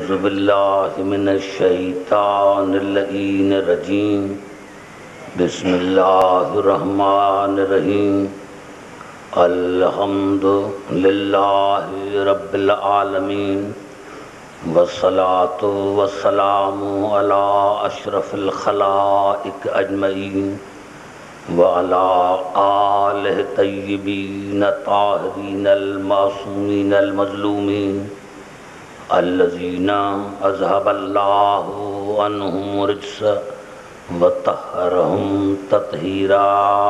اعوذ باللہ من الشیطان اللعین الرجیم بسم اللہ الرحمن الرحیم الحمد للہ رب العالمین والصلاة والسلام علی اشرف الخلائق اجمعین وعلى آلہ طیبین طاہرین المعصومین المظلومین الذین اذهب اللہ عنہم الرجس وطہرہم تطہیرا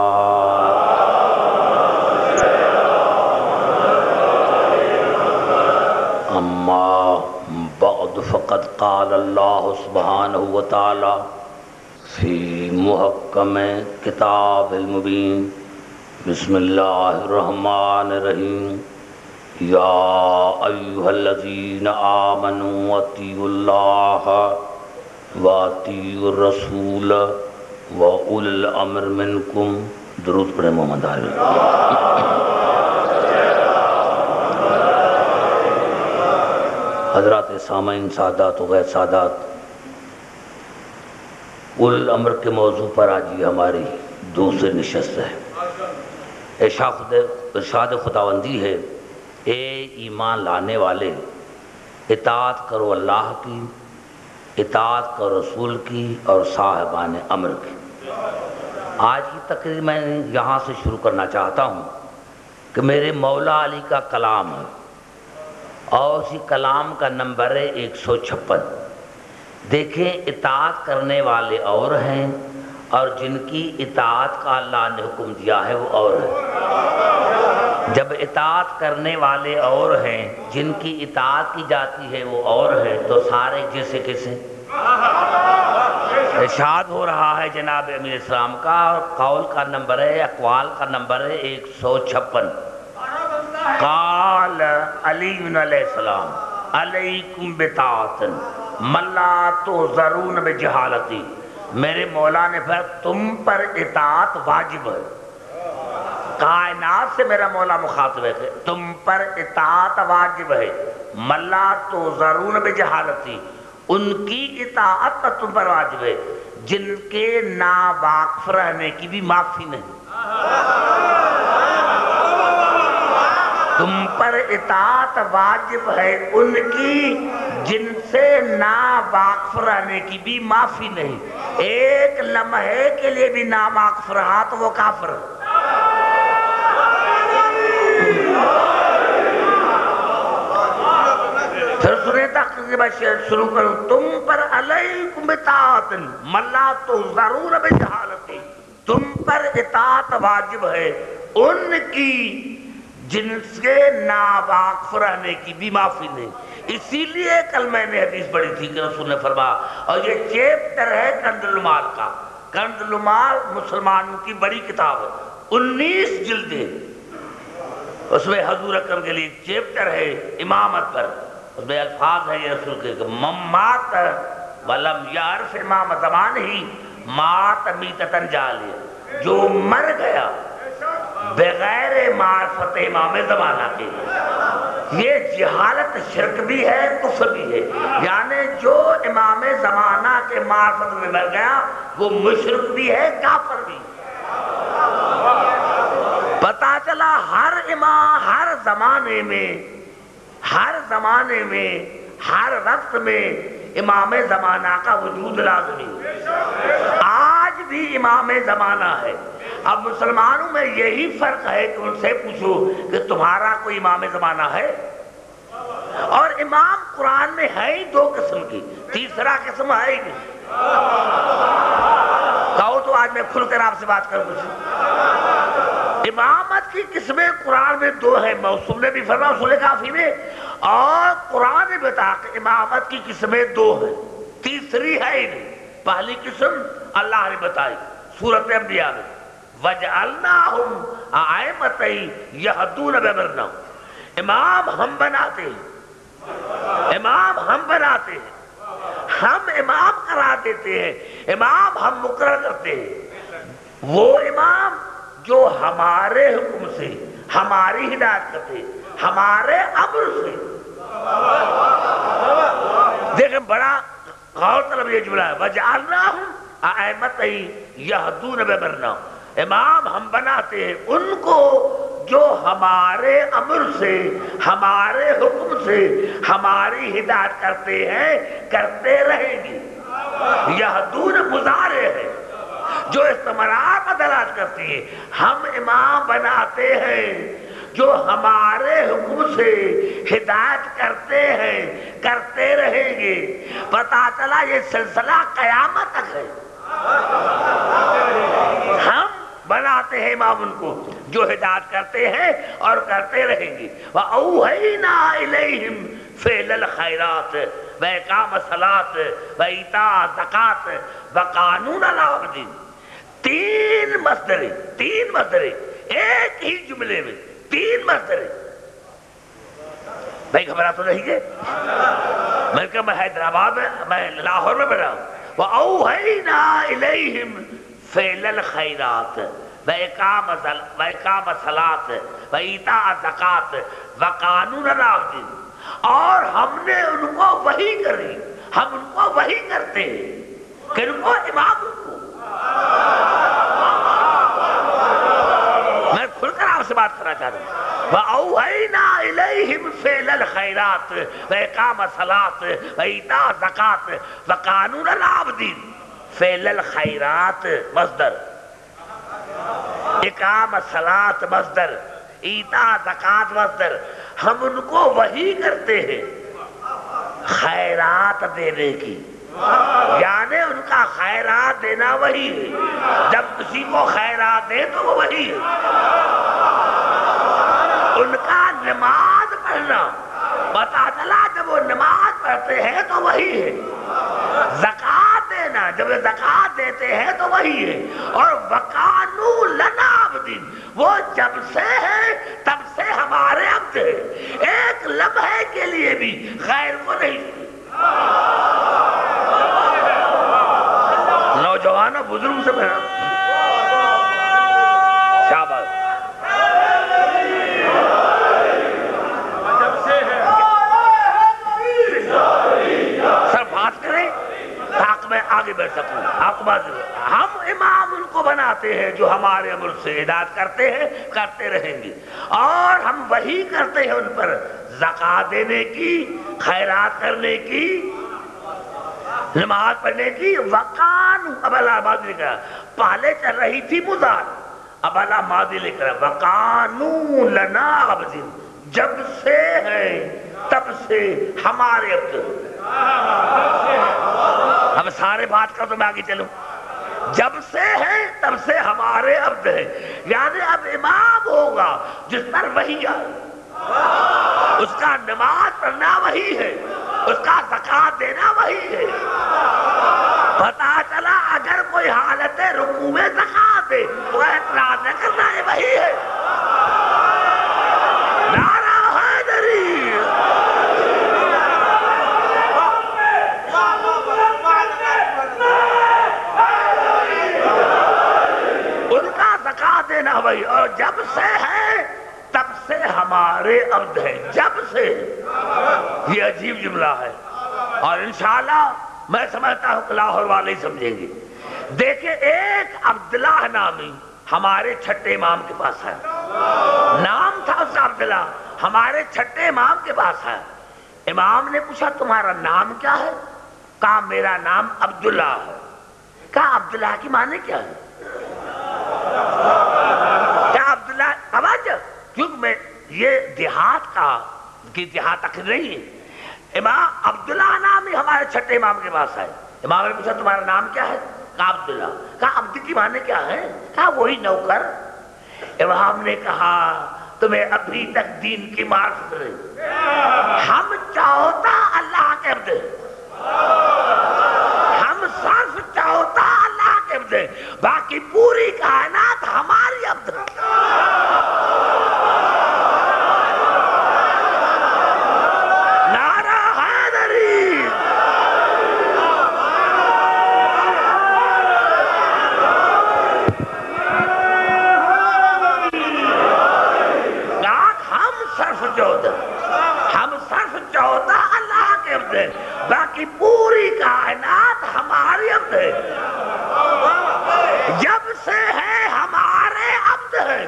اما بعد فقد قال اللہ سبحانہ وتعالی فی محکم کتاب المبین بسم اللہ الرحمن الرحیم یا ایہا الذین آمنوا اطیعوا اللہ واطیعوا الرسول واولی الامر منکم. درود پڑھیں محمد علیہ. حضرات سامعین، سادات و غیر سادات، اول الامر کے موضوع پر آج یہ ہماری دوسری نشست ہے. ارشاد خداوندی ہے، اے ایمان لانے والے، اطاعت کرو اللہ کی، اطاعت کرو رسول کی اور صاحبان امر کی. آج کی تقریر میں یہاں سے شروع کرنا چاہتا ہوں کہ میرے مولا علی کا کلام ہے اور اسی کلام کا نمبر ہے 156. دیکھیں، اطاعت کرنے والے اور ہیں اور جن کی اطاعت کا اللہ نے حکم دیا ہے وہ اور ہیں. جب اطاعت کرنے والے اور ہیں، جن کی اطاعت کی جاتی ہے وہ اور ہے، تو سارے جیسے کیسے. ارشاد ہو رہا ہے جناب امیر اسلام کا، اور قول کا نمبر ہے، اقوال کا نمبر ہے 156. قال علی علیہ السلام علیکم بطاعت من لا تحذرون بجہالتی. میرے مولا نے فرمایا تم پر اطاعت واجب ہے. کائنات سے میرا مولا مخاطب ہے کہ تم پر اطاعت واجب ہے. من لا تحذرون بجہالتی، ان کی اطاعت تم پر واجب ہے جن کے ناواقف رہنے کی بھی معافی نہیں. تم پر اطاعت واجب ہے ان کی جن سے ناواقف رہنے کی بھی معافی نہیں. ایک لمحے کے لیے بھی ناواقف رہا تو وہ کافر ہے. پھر سنے تقریبا شروع کروں. تم پر علیکم بطاعت من لا تحذرون بجہالتی، تم پر اطاعت واجب ہے ان کی جن سے ناواقف رہنے کی بھی معافی نہیں. اسی لیے کل میں نے حدیث پڑھی تھی کہ رسول نے فرمایا، اور یہ چیپٹر ہے کنز المال کا. کنز المال مسلمانوں کی بڑی کتاب ہے، 19 جلدیں. اس میں حضور اکرم کے لیے چیپٹر ہے امامت پر. اس میں الفاظ ہے یہ رسول کے کہ مات ولم یعرف امام زمان ہی مات میتتن جالیہ. جو مر گیا بغیر معرفت امام زمانہ کے، یہ جہالت شرک بھی ہے، کفر بھی ہے. یعنی جو امام زمانہ کے معرفت میں مر گیا وہ مشرک بھی ہے، کافر بھی. پتا چلا ہر امام ہر زمانے میں ہر وقت میں امام زمانہ کا وجود لازمی. آج بھی امام زمانہ ہے. اب مسلمانوں میں یہی فرق ہے کہ ان سے پوچھو کہ تمہارا کوئی امام زمانہ ہے؟ اور امام قرآن میں ہے ہی 2 قسم کی، تیسرا قسم ہے ہی نہیں. کہو تو آج میں کھل کر آپ سے بات کر پوچھوں. امامت کی قسمیں قرآن میں 2 ہیں. موصول نے بھی فرمایا اصول کافی میں، اور قرآن نے بتا کہ امامت کی قسمیں 2 ہیں، تیسری ہے ہی نہیں. پہلی قسم اللہ نے بتائی سورۃ انبیاء میں، وَجْعَلْنَاهُمْ أَئِمَّةً يَهْدُونَ بِأَمْرِنَا. امام ہم بناتے ہیں، امام ہم بناتے ہیں، ہم امام قرار دیتے ہیں، امام ہم مقرر کرتے ہیں. وہ امام جو ہمارے حکم سے ہماری ہدایت کرتے، ہمارے امر سے. لیکن بڑا غور طلب یہ جملہ ہے وَجَعَلْنَاهُمْ أَئِمَّةً يَهْدُونَ بِأَمْرِنَا، امام ہم بناتے ہیں ان کو جو ہمارے امر سے، ہمارے حکم سے ہماری ہدایت کرتے ہیں، کرتے رہیں گے۔ یہدون مضارع ہے جو استمرار کا دلالت کرتی ہے، ہم امام بناتے ہیں جو ہمارے حکم سے ہدایت کرتے ہیں، کرتے رہیں گے۔ پتہ چلا یہ سلسلہ قیامت تک ہے، ہم بناتے ہیں امام ان کو جو ہدایت کرتے ہیں اور کرتے رہیں گے۔ وَأَوْحَيْنَا إِلَيْهِمْ فِعْلَ الْخَيْرَاتِ وَإِقَامَ الصَّلَاةِ وَإِيتَاءَ الزَّكَاةِ وَقَانُونَ الْعَبْدِ۔ تین مصدر ایک ہی جملے میں، تین مصدر۔ بھائی گھبرا تو نہیں ہے؟ میں حیدرآباد میں لاہور میں پڑھا ہوں۔ وَأَوْحَيْنَا إِلَيْهِمْ فِعْلَ الْخَيْرَاتِ وَإِقَامَ الصَّلَاةِ وَإِيتَاءَ الزَّكَاةِ وَقَانُونَ الْعَبْدِ، اور ہم نے ان کو وحی کری، ہم ان کو وحی کرتے ہیں کہ ان کو امام کو۔ میں کھل کر آپ سے بات کرنا چاہتا ہوں۔ وَأَوْحَيْنَا إِلَيْهِمْ فِعْلَ الْخَيْرَاتِ وَإِقَامَ الصَّلَاةِ وَإِيتَاءَ الزَّكَاةِ وَقَانُونَ الْعَبْدِ۔ فعل الخیرات مصدر، اقام الصلاۃ مصدر، ایتاء زکات مصدر۔ ہم ان کو وحی کرتے ہیں خیرات دینے کی، یعنی ان کا خیرات دینا وحی ہے۔ جب کسی کو خیرات دے تو وہ وحی ہے۔ ان کا نماز پڑھنا پتہ چلا جب وہ نماز پڑھتے ہیں تو وحی ہے۔ زکات دینا جب وہ زکات دیتے ہیں تو وہی ہے۔ اور وَقَانُوا لَنَا عَبْدٍ، وہ جب سے ہے تب سے ہمارے عبد ہے، ایک لمحے کے لیے بھی غیر کو نہیں۔ نوجوانوں بزرگ سے پڑھنا شاباش۔ سر بات کریں تاکہ میں آگے بڑھ سکوں۔ آپ بات ہم امام ان کو بناتے ہیں جو ہمارے امر سے ہدایت کرتے ہیں، کرتے رہیں گے، اور ہم وہی کرتے ہیں ان پر زکات دینے کی، خیرات کرنے کی، نماز پڑھنے کی۔ وقان اب اللہ ماضی لکھ رہا، پہلے چل رہی تھی مضار، اب اللہ ماضی لکھ رہا وقانوا لنا عبد، جب سے ہے تب سے ہمارے عبد۔ اب سارے بات کر تو میں آگے چلوں۔ جب سے ہے تب سے ہمارے عبد ہے، یعنی اب امام ہوگا جس پر وحی آئے، اس کا نماز پڑھنا وحی ہے، اس کا زکات دینا وحی ہے۔ پتہ چلا اگر کوئی حالت رکوع میں زکات دے تو اعتراض نہ کرنا، یہ وحی ہے۔ نعرہ حیدری۔ ان کا زکات دینا وحی، اور جب سے ہے تب سے ہمارے عبد ہے، جب سے۔ یہ عجیب جملہ ہے، اور انشاءاللہ میں سمجھتا ہوں کہ لاہور والے ہی سمجھیں گے۔ دیکھیں ایک عبداللہ نامی ہمارے چھٹے امام کے پاس ہے، نام تھا اس کا عبداللہ، ہمارے چھٹے امام کے پاس ہے۔ امام نے پوچھا تمہارا نام کیا ہے؟ کہا میرا نام عبداللہ ہے۔ کہا عبداللہ کی معنی کیا ہے؟ کیا عبداللہ توجہ، کیونکہ میں یہ دیہات کا دیہات تک نہیں ہے۔ امام عبداللہ نام ہی ہمارے چھٹے امام کے پاس ہے۔ امام نے پوچھا تمہارا نام کیا ہے؟ کہا عبداللہ۔ کہا عبد کی معنی کیا ہے؟ کہا وہی نوکر۔ امام نے کہا تمہیں ابھی تک دین کی معرفت نہیں، ہم چاہتا اللہ کے عبد، ہم صرف چاہتا اللہ کے عبد، باقی پوری کائنات ہماری عبد۔ نعرہ حیدری۔ ہم صرف چاہتا اللہ کے عبد، باقی باقی پوری کائنات ہماری عبد ہے، جب سے ہے ہمارے عبد ہے،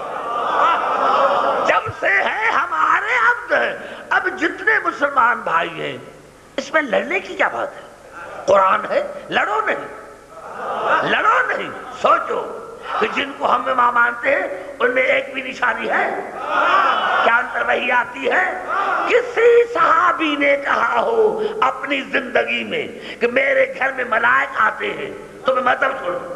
جب سے ہے ہمارے عبد ہے۔ اب جتنے مسلمان بھائی ہیں اس میں لڑنے کی کیا بات ہے؟ قرآن ہے، لڑو نہیں، لڑو نہیں۔ سوچو کہ جن کو ہم امام مانتے ہیں ان میں ایک بھی نشانی ہے کیا؟ اندر وہی آتی ہے؟ کسی صحابی نے کہا ہو اپنی زندگی میں کہ میرے گھر میں ملائک آتے ہیں تو میں مذہب چھوڑ دوں؟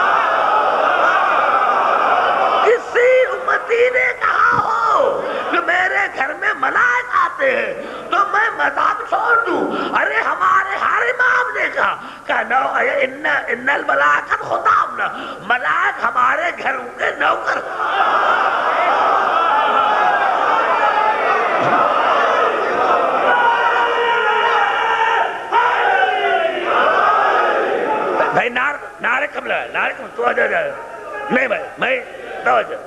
کسی امتی نے کہا ہو کہ میرے گھر میں ملائک آتے ہیں تو میں مذہب چھوڑ دوں؟ ارے ہمارے ہر امام نے کہا کہ نو ان الملائکۃ خطابنا، ملائک ہمارے گھروں کے نوکر۔ بھائی نعرے کم لگا، نعرے کم، تو آجا جائے نہیں بھائی، میں توجہ۔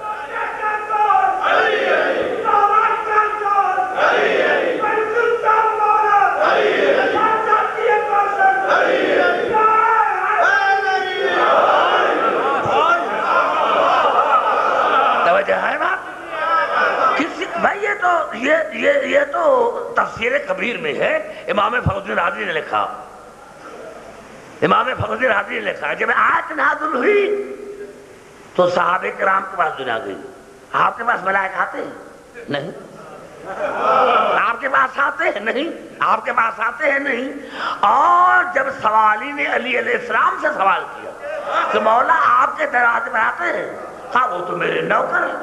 توجہ ہے بات؟ بھائی یہ تو تفسیر کبیر میں ہے، امام فخر الدین رازی نے لکھا، امام فخر الدین رازی نے لکھا جب آیت نازل ہوئی تو صحابہ کرام کے پاس دنیا گئی۔ آپ کے پاس ملائک آتے ہیں؟ نہیں۔ آپ کے پاس آتے ہیں؟ نہیں۔ آپ کے پاس آتے ہیں؟ نہیں۔ اور جب سوالی نے علی علیہ السلام سے سوال کیا کہ مولا آپ کے دروازے پر آتے ہیں؟ کہا وہ تو میرے نوکر ہیں،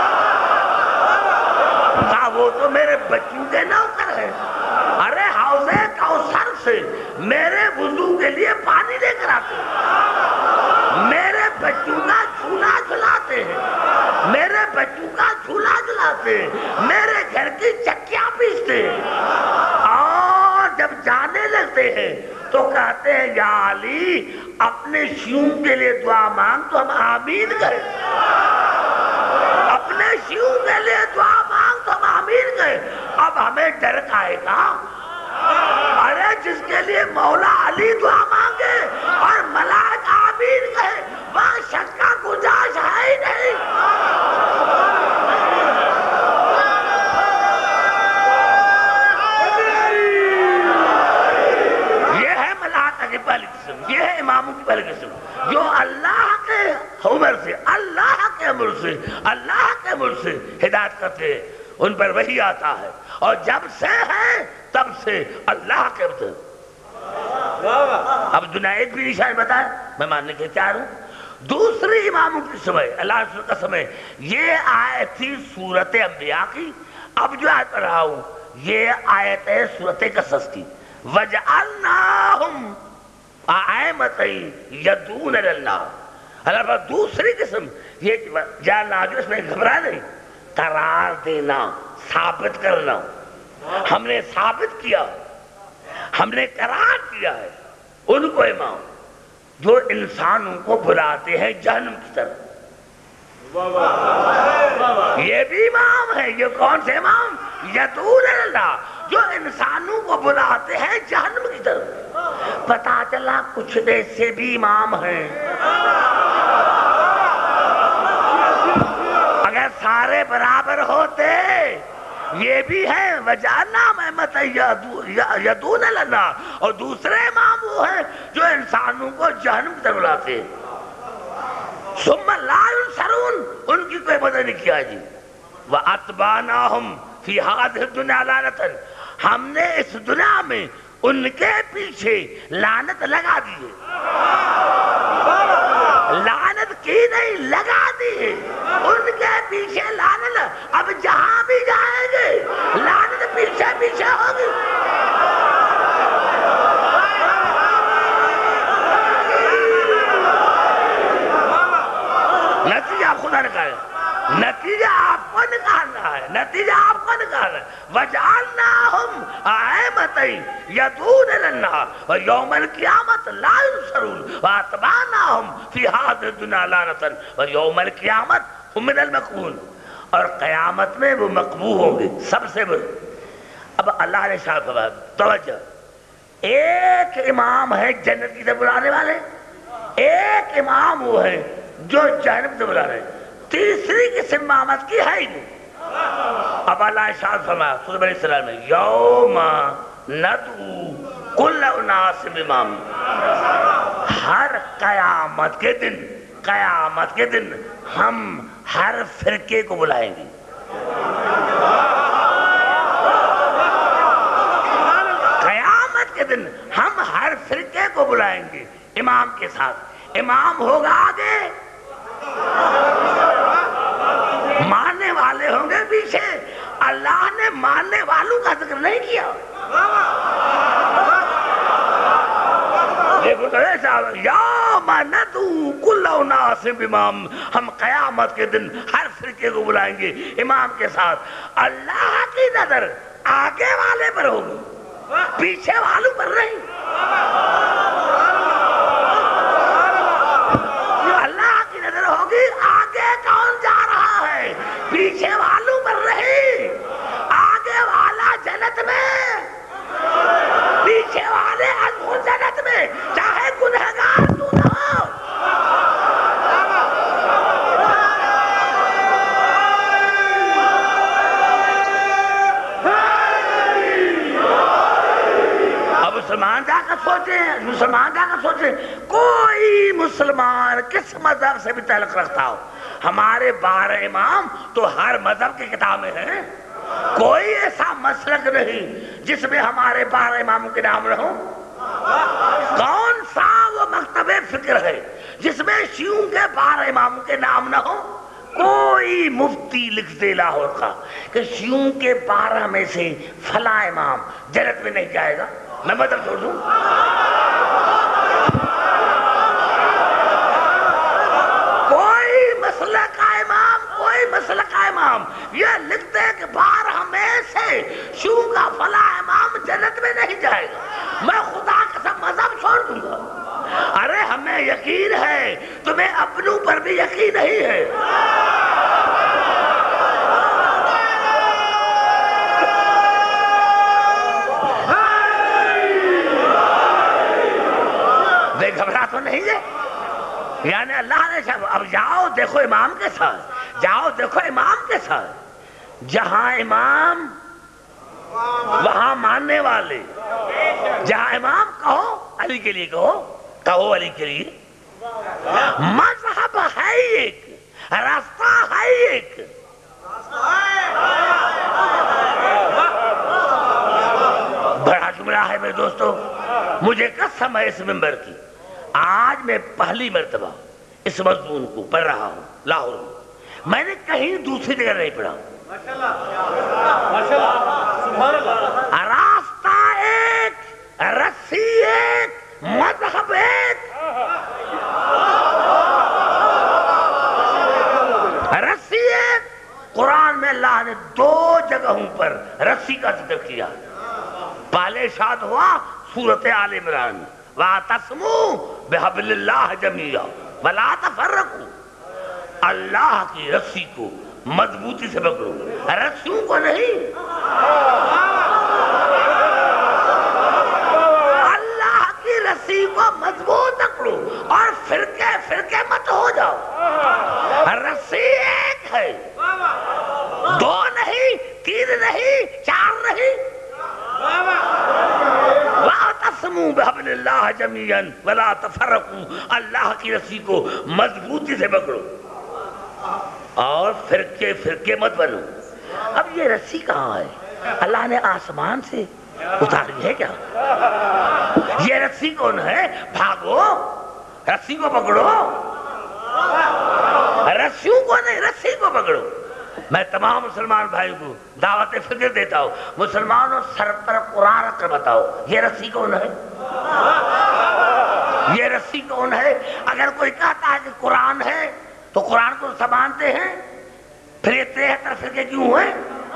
کہا وہ تو میرے بچوں کے نوکر ہیں۔ ارے حوض کوثر سے میرے وضو کے لیے پانی لے کر آتے ہیں، میرے بچوں کا جھولا جھلاتے ہیں، میرے بچوں کا جھولا جھلاتے ہیں، میرے گھر کی چکیاں پیستے ہیں، اور جب جانے لگتے ہیں تو کہتے ہیں یا علی اپنے شیوں کے لیے دعا مانگ تو ہم آمین گئے، اپنے شیوں کے لیے دعا مانگ تو ہم آمین گئے۔ اب ہمیں ڈر آئے گا؟ ارے جس کے لیے مولا علی دعا مانگے اور ملائک آمین گئے وہاں شک کا گنجائش ہے ہی نہیں۔ یہ ہے ملائکہ کی پہلی قسم، یہ ہے اماموں کی پہلی قسم جو اللہ کے عمر سے، اللہ کے عمر سے، اللہ کے عمر سے ہدایت کرتے ہیں، ان پر وحی آتا ہے، اور جب سے ہے تب سے اللہ کے عبد۔ اب دنیا ایک بھی نشان بتائے میں ماننے کے تیار ہوں۔ دوسری اماموں کی سمے، اللہ رسول کا سمے، یہ آیت تھی سورت انبیاء کی۔ اب جو آیت پڑھ رہا ہوں یہ آیت ہے سورت قصص کی۔ وَجَعَلْنَاهُمْ أَئِمَّةً يَدْعُونَ إِلَى اللَّهِ۔ اللہ پر دوسری قسم یہ جاننا جو اس میں گھبرا نہیں، قرار دینا، ثابت کرنا۔ ہم نے ثابت کیا، ہم نے قرار دیا ہے ان کو امام جو انسانوں کو بلاتے ہیں جہنم کی طرف۔ یہ بھی امام ہے۔ یہ کون سے امام؟ یدعون اللہ، جو انسانوں کو بلاتے ہیں جہنم کی طرف۔ پتا چلا کچھ ایسے بھی امام ہیں، اگر سارے برابر ہوتے یہ بھی ہے وجعلناہم أئمة يدعون إلى النار، اور دوسرے امام وہ ہیں جو انسانوں کو جہنم کی طرف بلاتے ہیں۔ ثم لا ينصرون، ان کی کوئی مدد نہیں کیا جی۔ وَأَتْبَعْنَاهُمْ فِي هَذِهِ الدُّنْيَا لَعْنَةً، ہم نے اس دنیا میں ان کے پیچھے لعنت لگا دی ہے، لعنت کی نہیں لگا دی ہے، ان کے پیچھے لعنت۔ اب جہاں بھی جائیں گے لعنت پیچھے پیچھے ہوگی۔ نتیجہ آپ خدا نے کہا ہے، نتیجہ آپ کو نکالنا ہے، نتیجہ آپ کو نکالنا ہے۔ وَجَعَلْنَاهُمْ أَئِمَّةً يَدْعُونَ إِلَى النَّارِ وَيَوْمَ الْقِيَامَةِ لَا يُنصَرُونَ وَأَتْبَعْنَاهُمْ فِي هَذِهِ الدُّنْيَا لَعْنَةً وَيَوْمَ الْقِيَامَةِ هُمْ مِنَ الْمَقْبُونَ، اور قیامت میں وہ مقبول ہوں گے سب سے بڑے۔ اب اللہ نے شاہ فرمایا توجہ، ایک امام ہے جنت کی طرف بلانے والے، ایک امام وہ ہے جو جہنم سے بلا رہے، تیسری قسم امامت کی ہے ہی نہیں۔ اب اللہ ارشاد فرمایا سورہ بنی اسرائیل میں، یوم ندعو کل اناس بامام، ہر قیامت کے دن ہم ہر فرقے کو بلائیں گے۔ قیامت کے دن ہم ہر فرقے کو بلائیں گے امام کے ساتھ، امام ہوگا آگے، ماننے والے ہوں گے پیچھے۔ اللہ نے ماننے والوں کا ذکر نہیں کیا۔ دیکھو تو ایسا یوم ندعو کل اناس بامام، ہم قیامت کے دن ہر فرقے کو بلائیں گے امام کے ساتھ۔ اللہ کی نظر آگے والے پر ہوگی، پیچھے والوں پر نہیں۔ اللہ کی نظر ہوگی آگے کون جا رہا ہے، پیچھے والوں پر نہیں۔ آگے والا جنت میں، پیچھے والے جنت میں، چاہے گنہگار کیوں نہ ہو۔ اب مسلمان جا کر سوچیں، کوئی مسلمان کس مذہب سے بھی تعلق رکھتا ہو، ہمارے 12 امام تو ہر مذہب کی کتاب میں ہیں، کوئی ایسا مسلک نہیں جس میں ہمارے 12 اماموں کے نام نہ ہو۔ کون سا وہ مکتب فکر ہے جس میں شیعوں کے 12 اماموں کے نام نہ ہو؟ کوئی مفتی لکھ دے لاہور کا کہ شیعوں کے 12 میں سے فلاں امام جنت میں نہیں جائے گا، میں مطلب چھوڑ دوں؟ کوئی مسلک کا امام یہ لکھتے ہیں کہ 12 میں سے شیعوں کا فلاں امام جنت میں نہیں جائے گا، میں خدا قسم مذہب چھوڑ دوں گا۔ ارے ہمیں یقین ہے، تمہیں اپنوں پر بھی یقین نہیں ہے۔ بے گھبرا تو نہیں ہے، یعنی اللہ نے اب جاؤ دیکھو امام کے ساتھ، جاؤ دیکھو امام کے ساتھ، جہاں امام وہاں ماننے والے، جہاں امام کہو علی کے لیے، کہو علی کے لیے، مذہب ہے ایک، راستہ ہے ایک۔ بڑا جملہ ہے میرے دوستو، مجھے قسم ہے اس منبر کی، آج میں پہلی مرتبہ اس مضمون کو پڑھ رہا ہوں لاہور میں، میں نے کہیں دوسری جگہ نہیں پڑھا۔ راستہ ایک، رسی ایک، مذہب ایک۔ رسی ایک، قرآن میں اللہ نے 2 جگہوں پر رسی کا ذکر کیا۔ پہلے ارشاد ہوا سورۃ آل عمران، وَاعْتَصِمُوا بِحَبْلِ اللَّهِ جَمِيعًا وَلَا تَفَرَّقُوا، اللہ کی رسی کو مضبوطی سے پکڑو، رسیوں کو نہیں۔ اللہ کی رسی کو مضبوط پکڑو اور فرقے مت ہو جاؤ۔ رسی ایک ہے، 2 نہیں، 3 نہیں، 4 نہیں۔ وَاعْتَصِمُوا بِحَبْلِ اللَّهِ جَمِيعًا وَلَا تَفَرَّقُوا، اللہ کی رسی کو مضبوطی سے پکڑو اور فرقے مت بنو۔ اب یہ رسی کہاں ہے؟ اللہ نے آسمان سے اتاری ہے کیا؟ یہ رسی کون ہے؟ بھاگو، رسی کو پکڑو، رسیوں کو نہیں، رسی کو پکڑو۔ میں تمام مسلمان بھائیوں کو دعوت فکر دیتا ہوں، مسلمانوں سر پر قرآن رکھ کر بتاؤ یہ رسی کون ہے؟ یہ رسی کون ہے؟ اگر کوئی کہتا ہے کہ قرآن ہے تو قرآن کو سب مانتے ہیں، پھر یہ 73 فرقے کیوں ہیں؟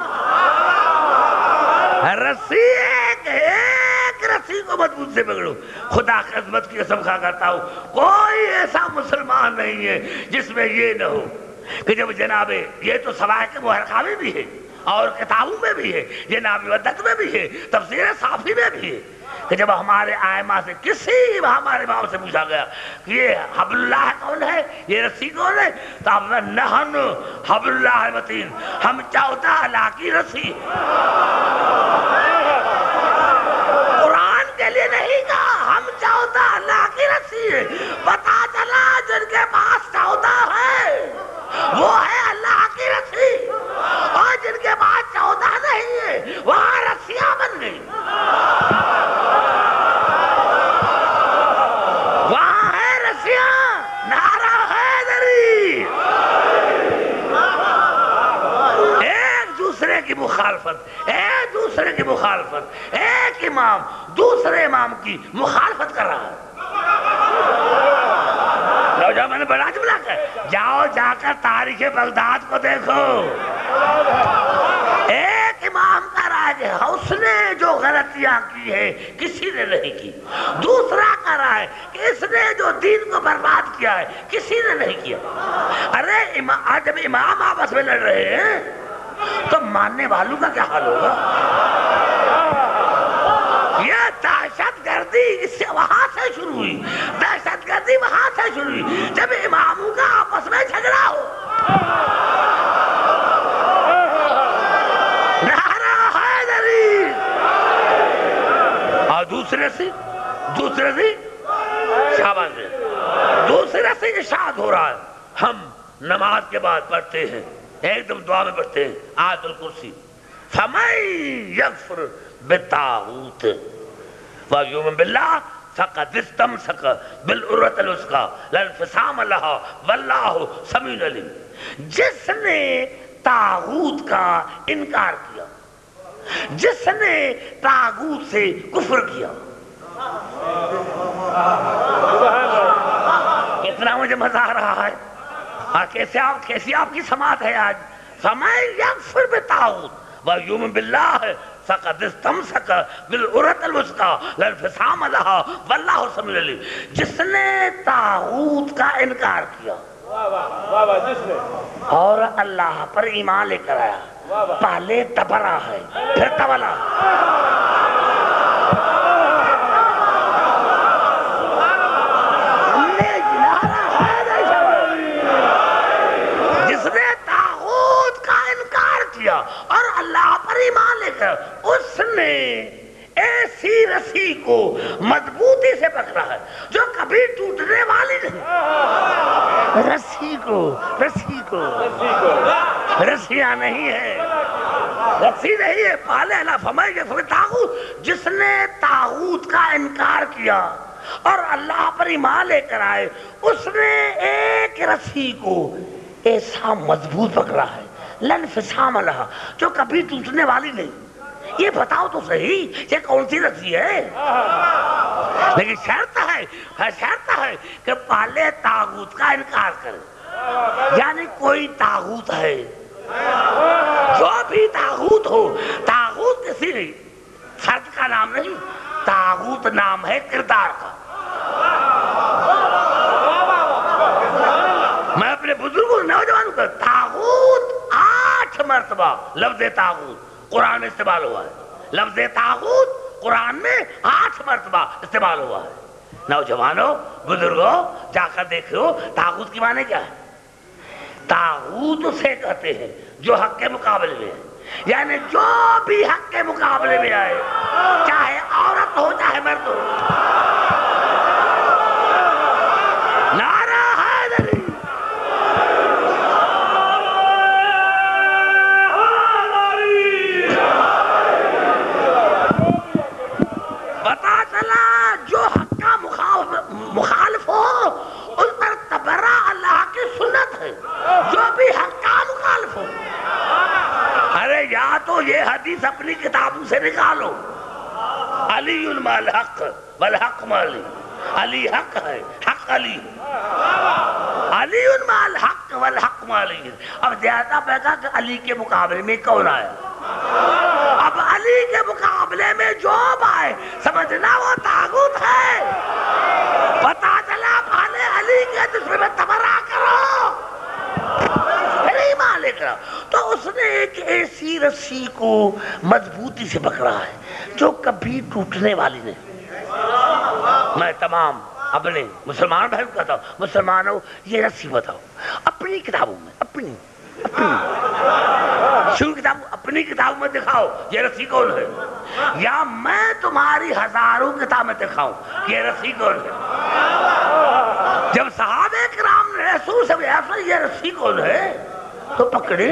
رسی ایک رسی کو مضبوط سے پکڑو۔ خدا کی عظمت کی قسم کھا کرتا ہوں، کوئی ایسا مسلمان نہیں ہے جس میں یہ نہ ہو کہ جب جناب یہ تو سوائے محرقہ میں بھی ہے اور کتابوں میں بھی ہے، جناب ودت میں بھی ہے، تفسیر صافی میں بھی ہے، کہ جب ہمارے آئمہ سے ہمارے امام سے پوچھا گیا کہ یہ حبل اللہ کون ہے، یہ رسی کون ہے، تو آپ نے نحن حبل اللہ المتین، ہم چودہ اللہ کی رسی، قرآن کے لیے نہیں کہا، ہم چودہ اللہ کی رسی ہے۔ پتا چلا جن کے پاس 14 ہے وہ ہے اللہ کی رسی، اور جن کے پاس 14 نہیں ہے وہاں رسیاں بن گئی، وہاں ہے رسیاں، نعرہ حیدری، ایک دوسرے کی مخالفت، ایک دوسرے کی مخالفت، ایک امام دوسرے امام کی مخالفت کر رہا ہے۔ جب میں نے بڑا جملہ کہا، جاؤ جا کر تاریخ بغداد کو دیکھو، ایک امام کا رائے کہ اس نے جو غلطیاں کی ہے کسی نے نہیں کی، دوسرا کا رائے کہ اس نے جو دین کو برباد کیا ہے کسی نے نہیں کیا۔ ارے جب امام آپس میں لڑ رہے ہیں تو ماننے والوں کا کیا حال ہوگا؟ یہ دہشت گردی اس سے وہاں سے شروع ہوئی، دہشت گردی وہاں سے شروع ہوئی جب اماموں کا آپس میں جھگڑا ہو۔ نعرہ حیدری، اور دوسرے سے شاباش ہے، دوسرے سے ارشاد ہو رہا ہے، ہم نماز کے بعد پڑھتے ہیں، ایک دم دعا میں پڑھتے ہیں آیت الکرسی، فَمَن يَكْفُرْ بِالطَّاغُوتِ وَيُؤْمِن بِاللَّهِ فَقَدِ اسْتَمْسَكَ بِالْعُرْوَةِ الْوُثْقَىٰ لَا انفِصَامَ لَهَا وَاللَّهُ سَمِيعٌ عَلِيمٌ۔ جس نے طاغوت کا انکار کیا، جس نے طاغوت سے کفر کیا، کتنا مجھے مزہ آ رہا ہے، اور کیسی آپ کی سماعت ہے آج۔ فَمَن يَكْفُرْ بِالطَّاغُوتِ وَيُؤْمِن بِاللَّهِ فَقَدِ اسْتَمْسَكَ بِالْعُرْوَةِ الْوُثْقَىٰ لَا انفِصَامَ لَهَا وَاللَّهُ سَمِيعٌ عَلِيمٌ۔ جس نے طاغوت کا انکار کیا اور اللہ پر ایمان لے کر آیا، پہلے تبرا ہے پھر تولا، اور اللہ پر ایمان لے کر اس نے ایسی رسی کو مضبوطی سے پکڑا ہے جو کبھی ٹوٹنے والی نہیں۔ رسی کو رسیاں نہیں ہے، رسی نہیں ہے، پالے اللہ فرمائے کہ طاغوت، جس نے طاغوت کا انکار کیا اور اللہ پر ایمان لے کر آئے، اس نے ایک رسی کو ایسا مضبوط پکڑا ہے، لن فسام لہا، جو کبھی ٹوٹنے والی نہیں۔ یہ بتاؤ تو صحیح یہ کون سی رسی ہے؟ لیکن شرط ہے کہ پہلے طاغوت کا انکار کرے، یعنی کوئی طاغوت ہے، جو بھی طاغوت ہو، طاغوت کسی نہیں فرد کا نام نہیں، طاغوت نام ہے کردار کا۔ میں اپنے بزرگوں نوجوانوں کا طاغوت 8 مرتبہ لفظ طاغوت قرآن میں استعمال ہوا ہے، لفظ طاغوت قرآن میں 8 مرتبہ استعمال ہوا ہے۔ نوجوانوں بزرگوں جا کر دیکھو طاغوت کی معنی کیا ہے۔ طاغوت اسے کہتے ہیں جو حق کے مقابلے میں ہے، یعنی جو بھی حق کے مقابلے میں آئے، چاہے عورت ہو چاہے مرد ہو۔ نعرہ حیدری، پتا چلا جو حق کا مخالف ہو اس پر تبرہ اللہ کی سنت ہے، جو بھی حق کا مخالف ہو۔ ارے یا تو یہ حدیث اپنی کتابوں سے نکالو، علی مع الحق والحق مع علی، علی حق ہے، حق علی، علی مع الحق والحق مع علی۔ اب زیادہ پیدا کہ علی کے مقابلے میں کون آیا؟ اب علی کے مقابلے میں جو آئے سمجھنا وہ طاغوت ہے۔ پتا چلا پہلے علی کے دشمن میں تبرہ کرو، پھر ایمان لے کر۔ تو اس نے ایک ایسی رسی کو مضبوطی سے پکڑا ہے جو کبھی ٹوٹنے والی نہیں۔ میں تمام اپنے مسلمان بھائی کو کہتا ہوں، مسلمانوں یہ رسی بتاؤ اپنی کتابوں میں، اپنی شروع کتاب اپنی کتابوں میں دکھاؤ یہ رسی کون ہے، یا میں تمہاری ہزاروں کتاب میں دکھاؤں یہ رسی کون ہے۔ جب صحابہ کرام نے رسول سے پوچھا یہ رسی کون ہے تو پکڑے،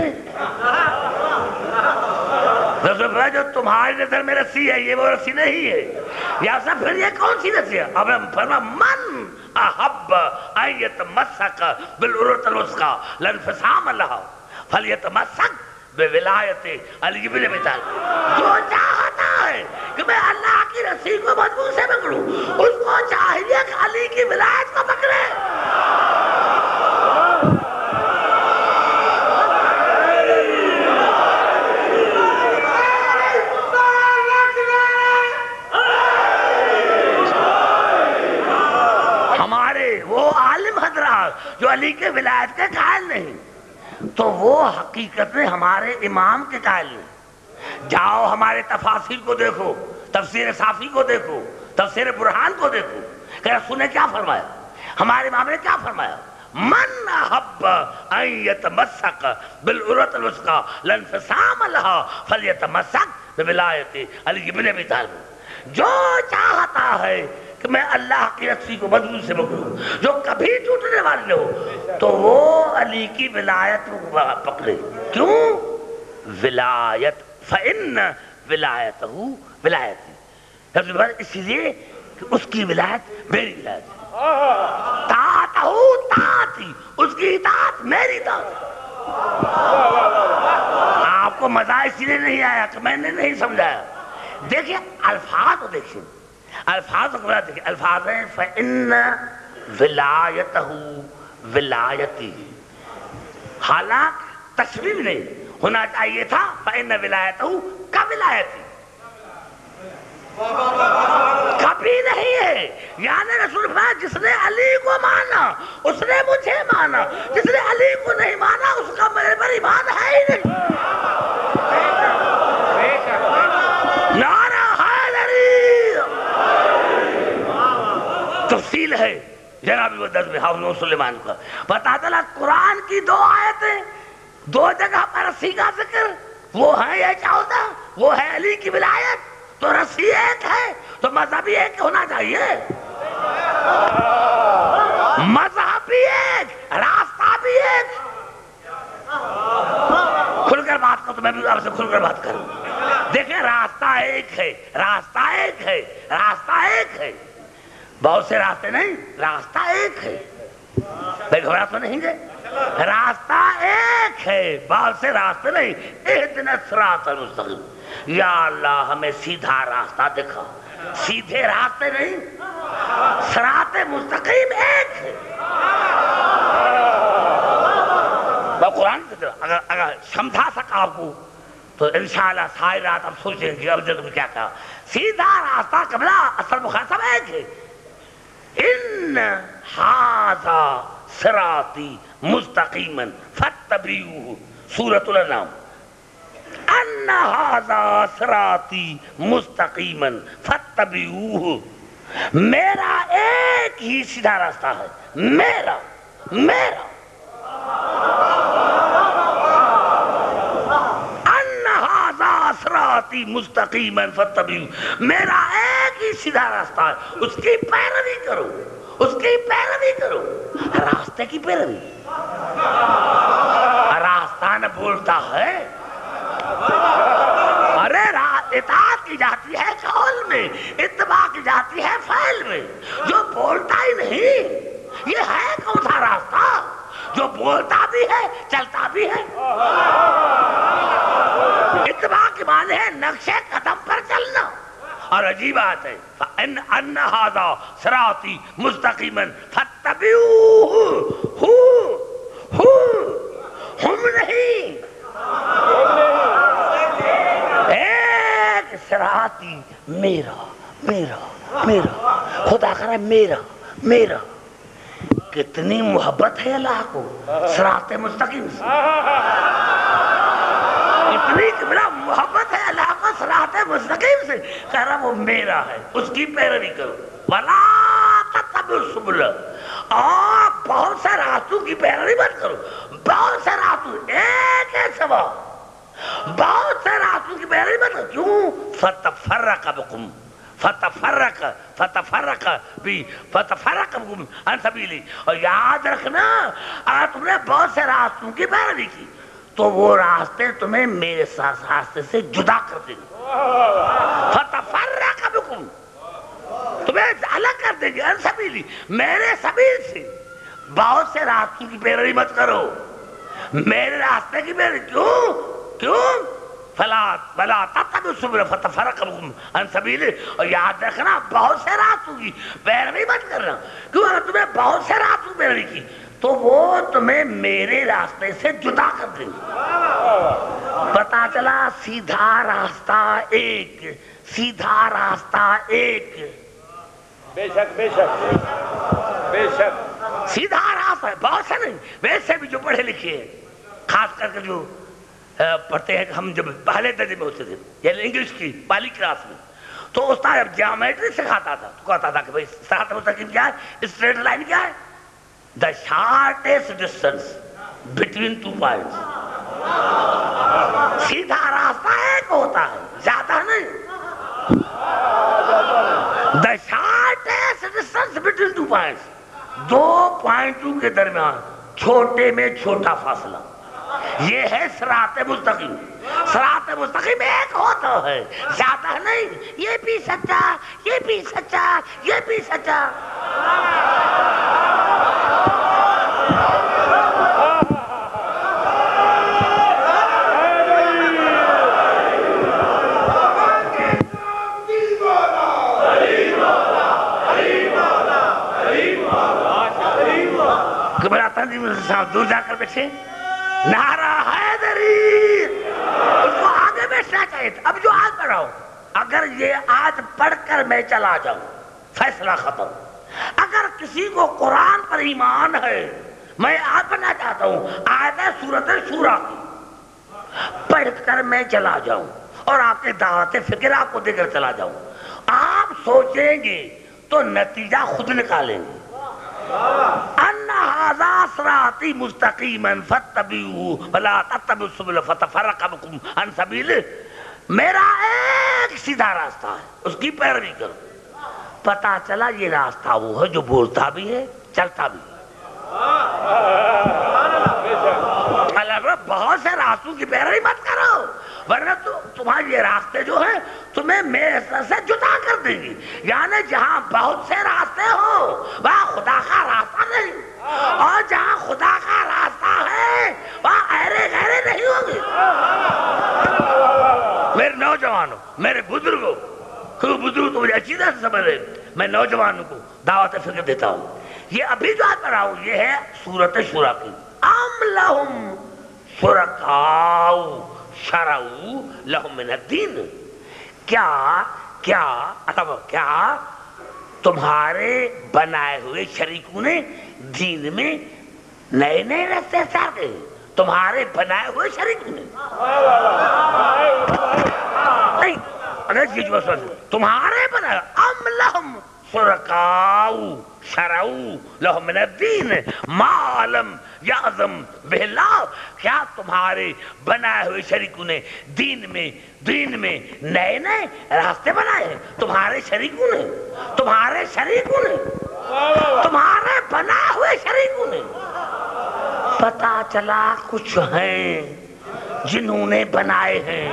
جو تمہاری نظر میں رسی ہے یہ وہ رسی نہیں ہے، یا سب پھر یہ کون سی رسی ہے؟ اب فرما من احب ان یتمسک بالعروۃ الوثقی لا انفصام لہا فلیتمسک بولایت علی بن ابی طالب۔ جو چاہتا ہے کہ میں اللہ کی رسی کو مضبوط سے پکڑوں اس کو چاہیے کہ علی کی ولایت کو پکڑے۔ جو علی کے ولایت کے قائل نہیں تو وہ حقیقت میں ہمارے امام کے قائل نہیں۔ جاؤ ہمارے تفاسیر کو دیکھو، تفسیر صافی کو دیکھو، تفسیر برہان کو دیکھو کہ رسول نے کیا فرمایا، ہمارے امام نے کیا فرمایا، من احب ان یتمسک بالعروۃ الوثقی لا انفصام لہا فلیتمسک بولایت علی بن ابی طالب۔ جو چاہتا ہے کہ میں اللہ کی رسی کو مضبوط سے پکڑوں جو کبھی ٹوٹنے والی نہ ہو تو وہ علی کی ولایت کو پکڑے۔ کیوں؟ ولایت فإن ولایتہ ولایتی، اس لیے کہ اس کی ولایت میری ولایت ہے، طاعتہ طاعتی، اس کی اطاعت میری اطاعت۔ آپ کو مزہ اس لیے نہیں آیا کہ میں نے نہیں سمجھایا۔ دیکھیں الفاظ کو دیکھیں، الفاظ کو دیکھیں، الفاظ ہیں فإن ولایتہ ولایتی، حالانکہ تشریف نہیں ہونا چاہیے تھا فإن ولایتہ کا ولایتی، کبھی نہیں ہے۔ یعنی رسول فرمایا جس نے علی کو مانا اس نے مجھے مانا، جس نے علی کو نہیں مانا اس کا میرے پر ایمان ہے ہی نہیں۔ نعرہ حیدری، تفصیل ہے جناب الودد میں حافظ سلیمان کا، پتہ چلا قرآن کی دو آیتیں دو جگہ پر رسی کا ذکر، وہ ہے یہ چودہ، وہ ہے علی کی ولایت، تو رسی ایک ہے تو مذہب بھی ایک ہونا چاہیے، مذہب بھی ایک، راستہ بھی ایک۔ کھل کر بات کرو تو میں بھی آپ سے کھل کر بات کروں۔ دیکھیں راستہ ایک ہے، راستہ ایک ہے، راستہ ایک ہے، بہت سے راستے نہیں، راستہ ایک ہے۔ بھائی گھبرا تو نہیں گئے؟ راستہ ایک ہے، بہت سے راستے نہیں۔ اہدنا الصراط المستقیم، یا اللہ ہمیں سیدھا راستہ دکھا، سیدھے راستے نہیں، صراط مستقیم ایک ہے۔ قرآن کی طرح اگر سمجھا سکا آپ کو تو انشاءاللہ ساری رات آپ سوچیں گے اب جب کیا کہا۔ سیدھا راستہ قبلہ اصل مخاطب ایک ہے، ان ھذا صراطی مستقیما فاتبعوہ، سورۃ الانعام، ان ھذا صراطی مستقیما فاتبعوہ، میرا ایک ہی سیدھا راستہ ہے، میرا ان ھذا صراطی مستقیما فاتبعوہ، میرا ایک ہی سیدھا راستہ ہے، اس کی پیروی کرو، اس کی پیروی کرو۔ راستے کی پیروی، راستہ نہ بولتا ہے، ارے اطاعت کی جاتی ہے قول میں، اتباع کی جاتی ہے فعل میں، جو بولتا ہی نہیں یہ ہے کون سا راستہ؟ جو بولتا بھی ہے چلتا بھی ہے۔ اتباع کے معنی ہے نقشے قدم پر چلنا، اور عجیب بات ہے ان ھذا صراطی مستقیما فاتبعوہ، ہم نہیں، ایک صراطی میرا خدا کرے میرا۔ کتنی محبت ہے اللہ کو صراط مستقیم سے، اتنی بڑا محبت ہے اللہ کو صراط مستقیم سے، کہہ رہا وہ میرا ہے، اس کی پیروی کرو۔ وَلَا السبل، اور بہت سے راستوں کی پیروی مت کرو. بہت سے راستوں، ایک ہے سوا، بہت سے راستوں کی پیروی مت کرو. کیوں؟ فتفرق بکم، فتفرق بکم عن سبیلی. اور یاد رکھنا اگر تم نے بہت سے راستوں کی پیروی کی تو وہ راستے تمہیں میرے راستے سے جدا کر دیں گے. فتفرق بکم، تمہیں الگ کر دیں گے عن سبیلی، میرے سبیل سے. بہت سے راستوں کی پیروی مت کرو، میرے راستے کی پیروی. کیوں؟ فلا تتبعوا السبل فتفرق بکم عن سبیلہ. اور یاد رکھنا بہت سے راستوں کی پیروی مت کرنا. کیوں؟ اگر تمہیں بہت سے راستوں کی پیروی کی تو وہ تمہیں میرے راستے سے جدا کر دیں گے. پتا چلا سیدھا راستہ ایک، سیدھا راستہ ایک. بے شک بے شک بے شک سیدھا راستہ ہے، بہت سے نہیں. ویسے بھی جو پڑھے لکھے ہیں، خاص کر کے جو پڑھتے ہیں، ہم جب پہلے درجے میں ہوتے تھے یعنی انگلش کی پہلی کلاس میں، تو استاد جب جیومیٹری سکھاتا تھا تو کہتا تھا کہ بھائی صراط مستقیم کیا ہے، اسٹریٹ لائن کیا ہے، the shortest distance between two points. سیدھا راستہ ایک ہوتا ہے، زیادہ نہیں. The shortest distance between two points, دو پوائنٹوں کے درمیان چھوٹے میں چھوٹا فاصلہ، یہ ہے صراط مستقیم. صراط مستقیم ایک ہوتا ہے، زیادہ نہیں. یہ بھی سچا، یہ بھی سچا، یہ بھی سچا. دور جا کر بیٹھے، نعرہ حیدری، اس کو آگے بیٹھنا چاہیے تھا. اب جو آج پڑھ رہا ہوں، اگر یہ آج پڑھ کر میں چلا جاؤں فیصلہ ختم. اگر کسی کو قرآن پر ایمان ہے، میں آج پڑھنا چاہتا ہوں آیت سورۃ شورا کی، پڑھ کر میں چلا جاؤں اور آپ کے دعوت فکر آپ کو دے کر چلا جاؤں، آپ سوچیں گے تو نتیجہ خود نکالیں گے. ان ھذا صراطی مستقیما فاتبعوہ ولا تتبعوا السبل فتفرق بکم عن سبیلہ. میرا ایک سیدھا راستہ ہے، اس کی پیروی کرو. پتا چلا یہ راستہ وہ ہے جو بولتا بھی ہے، چلتا بھی ہے. بہت سے راستوں کی پیروی مت کرو، ورنہ تمہارے یہ راستے جو ہیں تمہیں میرے سے جدا کر دیں گی. یعنی جہاں بہت سے راستے ہو وہاں خدا کا راستہ نہیں، اور جہاں خدا کا راستہ ہے وہاں ایرے غیرے نہیں ہوں گے. میرے نوجوانوں، میرے بزرگوں، بزرگ تو مجھے اچھی طرح سے سمجھ رہے، میں نوجوانوں کو دعوت فکر دیتا ہوں. یہ ابھی جو آج پڑھ رہا ہوں یہ ہے سورۃ شورا کی. ام لہم شرکاء شرعوا لہم من الدین. کیا تمہارے بنائے ہوئے شریکوں نے دین میں نئے نئے راستے اختیار کیے؟ تمہارے بنائے ہوئے شریکوں نے نہیں، تمہارے بنائے. ام لہم شرکاء شرعوا لہم من الدین ما لم یعظم بہ اللہ. کیا تمہارے بنائے ہوئے شریکوں نے دین میں نئے نئے راستے بنائے ہیں؟ تمہارے شریکوں نے، تمہارے شریکوں نے، تمہارے بنائے ہوئے شریکوں نے. پتا چلا کچھ ہیں جنہوں نے بنائے ہیں،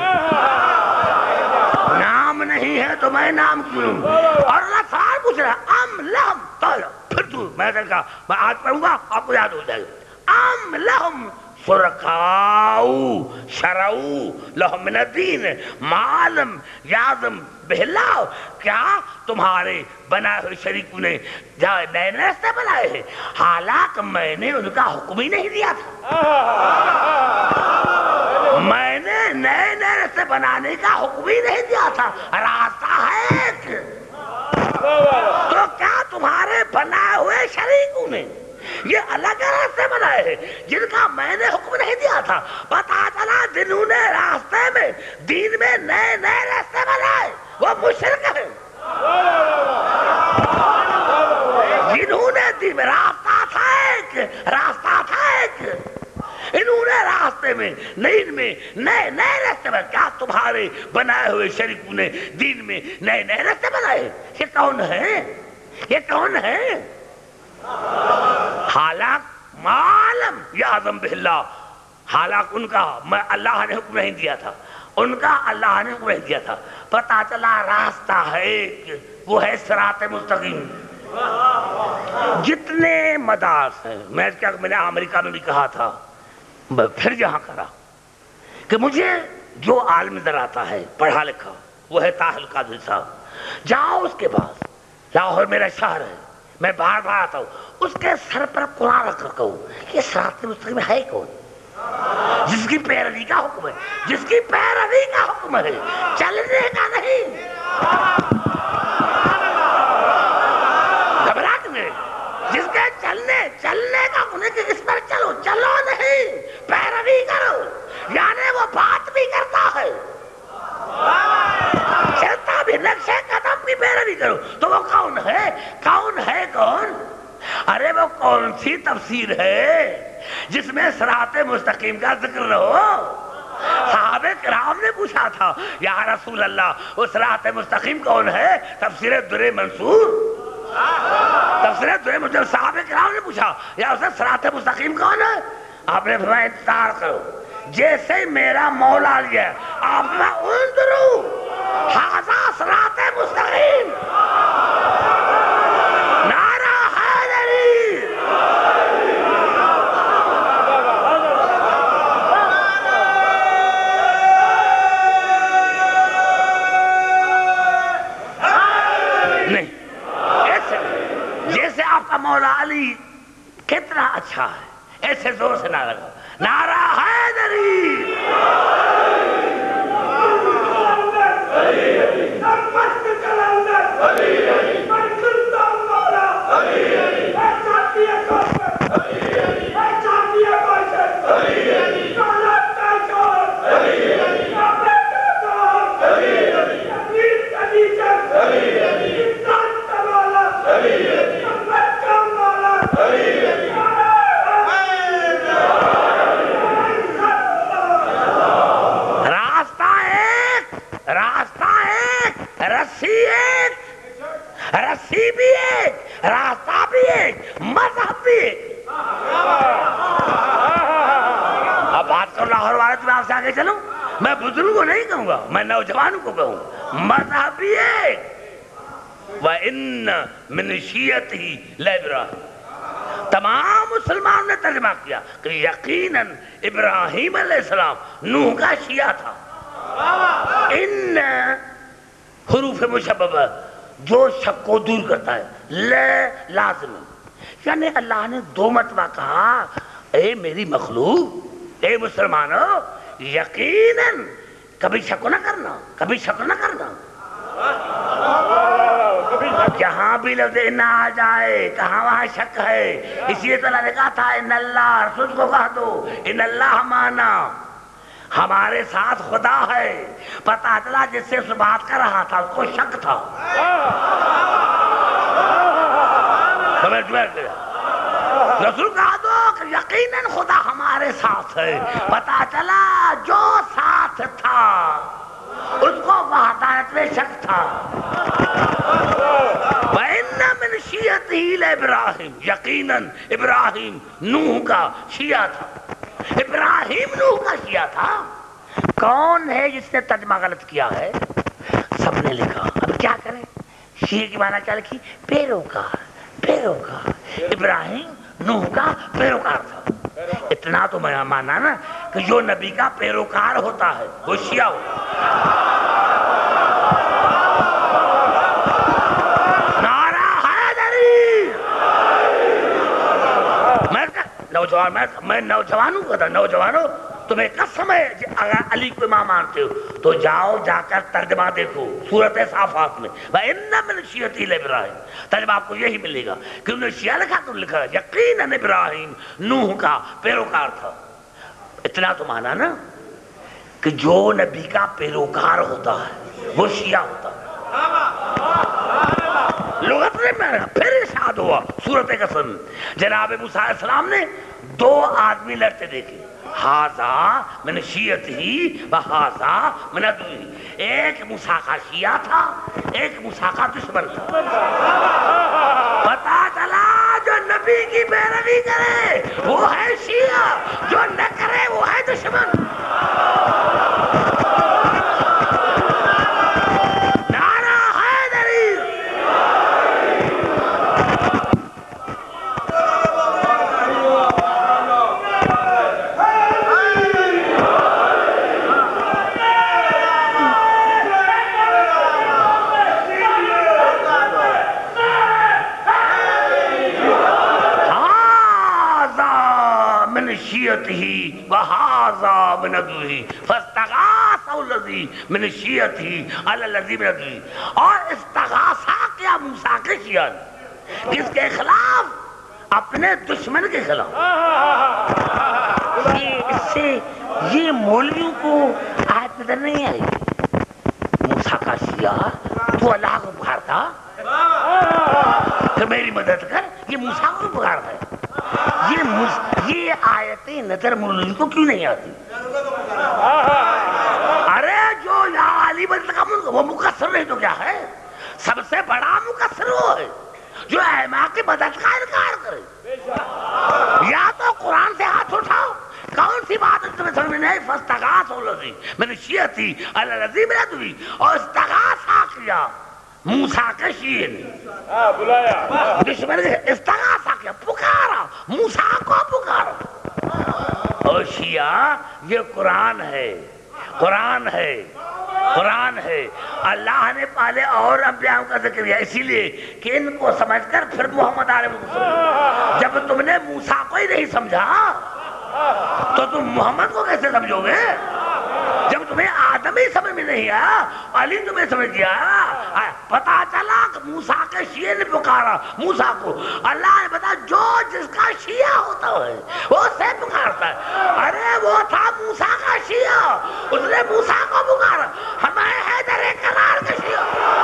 نام نہیں ہے تو میں نام کیوں. اور اللہ سوال پوچھ رہا ام لہم. پھر تو میں نے کہا میں آج پڑھوں گا آپ کو یاد ہو جائے گا. ام لہم شرکاء شرعوا لہم من الدین ما لم یعظم بہ اللہ. کیا تمہارے بنائے ہوئے شریکوں نے نئے راستے بنائے ہیں حالانکہ میں نے ان کا حکم ہی نہیں دیا تھا؟ میں نے نئے راستے بنانے کا حکم ہی نہیں دیا تھا. راستہ ہے ایک. تو کیا تمہارے بنائے ہوئے شریکوں نے یہ الگ راستے بنائے ہیں جن کا میں نے حکم نہیں دیا تھا؟ پتا چلا جنہوں نے راستے میں دین میں نئے راستے بنائے وہ مشرک ہیں. جنہوں مستقیم میں راستہ تھا ایک انہوں نے راستے میں نئے راستے میں کیا تمہارے بنائے ہوئے شریکوں نے دین میں نئے راستے بنائے. یہ کون ہے؟ حالانکہ معلم یعظم باللہ، حالانکہ ان کا اللہ نے حکم نہیں دیا تھا، پتہ چلا راستہ ہے ایک، وہ ہے صراط مستقیم. جتنے مدارس ہیں، میں نے امریکہ میں بھی کہا تھا، میں پھر جہاں کرا کہ مجھے جو عالم نظر آتا ہے پڑھا لکھا، وہ ہے طاہر القادری صاحب. جاؤ اس کے پاس، لاہور میرا شہر ہے، میں باہر آتا ہوں، اس کے سر پر قرآن رکھ کر کہوں یہ صراط مستقیم ہے کون؟ جس کی پیروی کا حکم ہے، چلنے کا نہیں. گھبراہٹ میں جس کے چلنے کا انہیں کہ اس پر چلو نہیں، پیروی کرو، یعنی وہ بات بھی کرتا ہے، چلتا بھی، نقشے قدم کی پیروی کرو. تو وہ کون ہے؟ ارے وہ کون سی تفسیر ہے جس میں صراط مستقیم کا ذکر نہ ہو؟ صحابہ کرام نے پوچھا تھا یا رسول اللہ وہ صراط مستقیم کون ہے؟ تفسیر در منصور، صحابہ کرام نے پوچھا یا اسے صراط مستقیم کون ہے؟ آپ نے فرمایا انتظار کرو، جیسے میرا مولا لیا آپ میں انظرو ھذا صراط مستقیم. نعرہ حیدری. نہیں جیسے آپ کا مولا علی کتنا اچھا ہے، ایسے زور سے نعرہ لگا، نعرہ حیدری. رسی بھی ایک، راستہ بھی ایک، مذہب بھی ایک. اب بات کر لاہور والے تو میں آپ سے آگے چلوں، میں بزرگوں کو نہیں کہوں گا، میں نوجوانوں کو کہوں گا، مذہب بھی ایک. وَإِنَّ مِنْ شِيَّتِهِ لَإِبْرَاهِيمَ. تمام مسلمانوں نے ترجمہ کیا کہ یقیناً ابراہیم علیہ السلام نوح کا شیعہ تھا. ان حروف مشببہ جو شک کو دور کرتا ہے، لازم، یعنی اللہ نے دو مرتبہ کہا اے میری مخلوق، اے مسلمانوں، یقیناً کبھی شک نہ کرنا. جہاں بھی لفظ ان آ جائے کہاں وہاں شک ہے. اسی لیے تو اللہ نے کہا تھا ان اللہ، رسول کو کہہ دو ان اللہ مانا، ہمارے ساتھ خدا ہے. پتہ چلا جس سے اس بات کر رہا تھا اس کو شک تھا. رسول کہا دو کہ یقیناً خدا ہمارے ساتھ ہے. پتہ چلا جو ساتھ تھا اس کو وحدانیت میں شک تھا. وَإِنَّ مِنْ شِيَّتِهِ لَإِبْرَاهِيمَ. یقیناً ابراہیم نوح کا شیعہ تھا. ابراہیم نوح کا شیعہ تھا. کون ہے جس نے ترجمہ غلط کیا ہے؟ سب نے لکھا. اب کیا کریں؟ شیعہ کی معنی کیا لکھی؟ پیروکار. ابراہیم نوح کا پیروکار تھا. اتنا تو میں مانا نا کہ جو نبی کا پیروکار ہوتا ہے وہ شیعہ ہوتا ہے. نعرہ حیدری. میں نوجوانوں کو تھا، نوجوانوں تمہیں قسم ہے اگر علی کو امام مانتے ہو تو جاؤ جا کر ترجمہ دیکھو سورۃ صافات میں وَإِنَّ مِنْ شِيَّتِهِ لَإِبْرَاهِيمَ. ترجمہ آپ کو یہی ملے گا کہ انہوں نے شیعہ لکھا تو لکھا یقیناً ابراہیم نوح کا پیروکار تھا. اتنا تو مانا نا کہ جو نبی کا پیروکار ہوتا ہے وہ شیعہ ہوتا ہے. لغت نے میں پھر ارشاد ثابت ہوا سورۃ قسم، جناب موسیٰ علیہ السلام نے 2 آدمی لڑتے دیکھے، ہاذا من شیعتہ و ہاذا من عدوہ، ایک موسیٰ کا شیعہ تھا، ایک موسیٰ کا دشمن تھا۔ پتا چلا جو نبی کی پیروی کرے وہ ہے شیعہ، جو نہ کرے وہ ہے دشمن۔ وَهَذَا مِنْ عَدُوِّهِ فَاسْتَغَاثَهُ الَّذِي مِنْ شِيَعَتِهِ عَلَى الَّذِي مِنْ عَدُوِّهِ، اور استغاثہ کیا موسیٰ کے شیعہ نے، کس کے خلاف؟ اپنے دشمن کے خلاف۔ اس سے یہ مولویوں کو آیت نظر نہیں آئی، موسیٰ کا شیعہ تو اللہ کو پکارتا، پھر میری مدد کر، یہ موسیٰ کو پکارتا ہے۔ یہ آیتیں نظر مولوی کو کیوں نہیں آتی؟ ارے جو یا علی بدل کا وہ مقصر نہیں تو کیا ہے؟ سب سے بڑا مقصر وہ ہے جو ائمہ کی مدد کا انکار کرے۔ یا تو قرآن سے ہاتھ اٹھاؤ، کون سی بات تمہیں سمجھ میں نہیں؟ فاستغاثہ الذی من شیعتہ علی الذی من عدوہ، اور استغاثہ کیا موسیٰ کے شیعہ نے، بلایا دشمن کے، استغاثہ کیا، پکارا موسیٰ کو پکارا۔ اور شیعہ یہ قرآن ہے، قرآن ہے، قرآن ہے۔ اللہ نے پہلے اور انبیاء کا ذکر کیا اسی لیے کہ ان کو سمجھ کر پھر محمد علیہ وسلم کو سمجھو۔ جب تم نے موسیٰ کو ہی نہیں سمجھا تو تم محمد کو کیسے سمجھو گے؟ جب تمہیں آدم ہی سمجھ میں نہیں آیا، علی تمہیں سمجھ گیا، پتا چلا کہ موسیٰ کے شیعہ نے پکارا موسیٰ کو، اللہ نے بتا جو جس کا شیعہ ہوتا ہے وہ اسے پکارتا ہے۔ ارے وہ تھا موسیٰ کا شیعہ، اس نے موسیٰ کو پکارا، ہمیں حیدر کرار کا شیعہ۔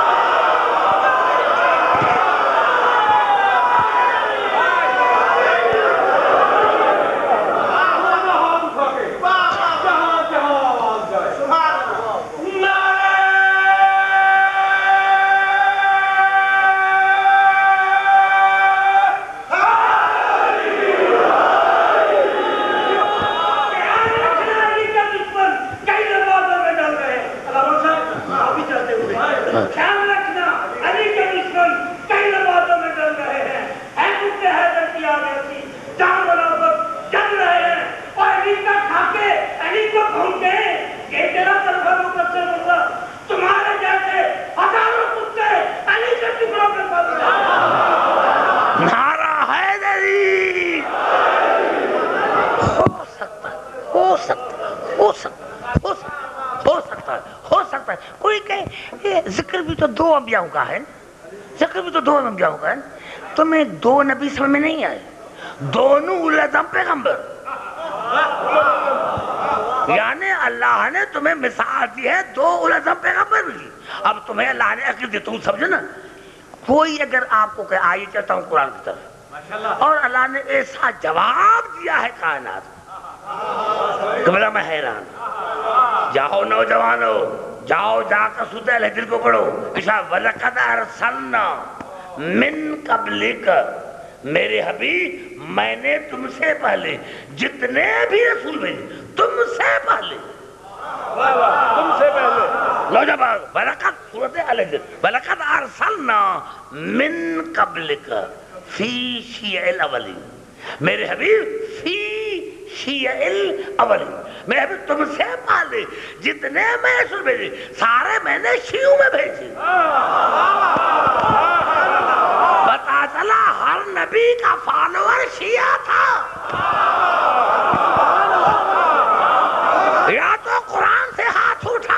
ذکر بھی تو 2 انبیاءوں کا ہے، ذکر بھی تو 2 انبیاءوں کا ہے، تمہیں 2 نبی سمجھ میں نہیں آئے، دونوں اولو العزم پیغمبر، یعنی اللہ نے تمہیں مثال دی ہے 2 اولو العزم پیغمبر کی۔ اب تمہیں اللہ نے عقل دی، تم سمجھو نا، کوئی اگر آپ کو کہ آئیے چلتا ہوں قرآن کی طرف، اور اللہ نے ایسا جواب دیا ہے کائنات کہ بلا میں حیران۔ جاؤ نوجوانو، جاؤ جا کر سورۃ الحجر کو پڑھو، وَلَقَدْ أَرْسَلْنَا مِن قَبْلِكَ، میرے حبیب میں نے تم سے پہلے جتنے بھی رسول بھیجے تم سے پہلے، تم سے پہلے نوجوان، وَلَقَدْ سورۃ الحجر، وَلَقَدْ أَرْسَلْنَا مِن قَبْلِكَ فِي شِيَعِ الْأَوَّلِينَ، میرے حبیب فی شیع الاولین، میں ابھی تم سے پہلے جتنے میں رسول بھیجے سارے میں نے شیعوں میں بھیجے۔ پتا چلا ہر نبی کا فالوور شیعہ تھا، یا تو قرآن سے ہاتھ اٹھا،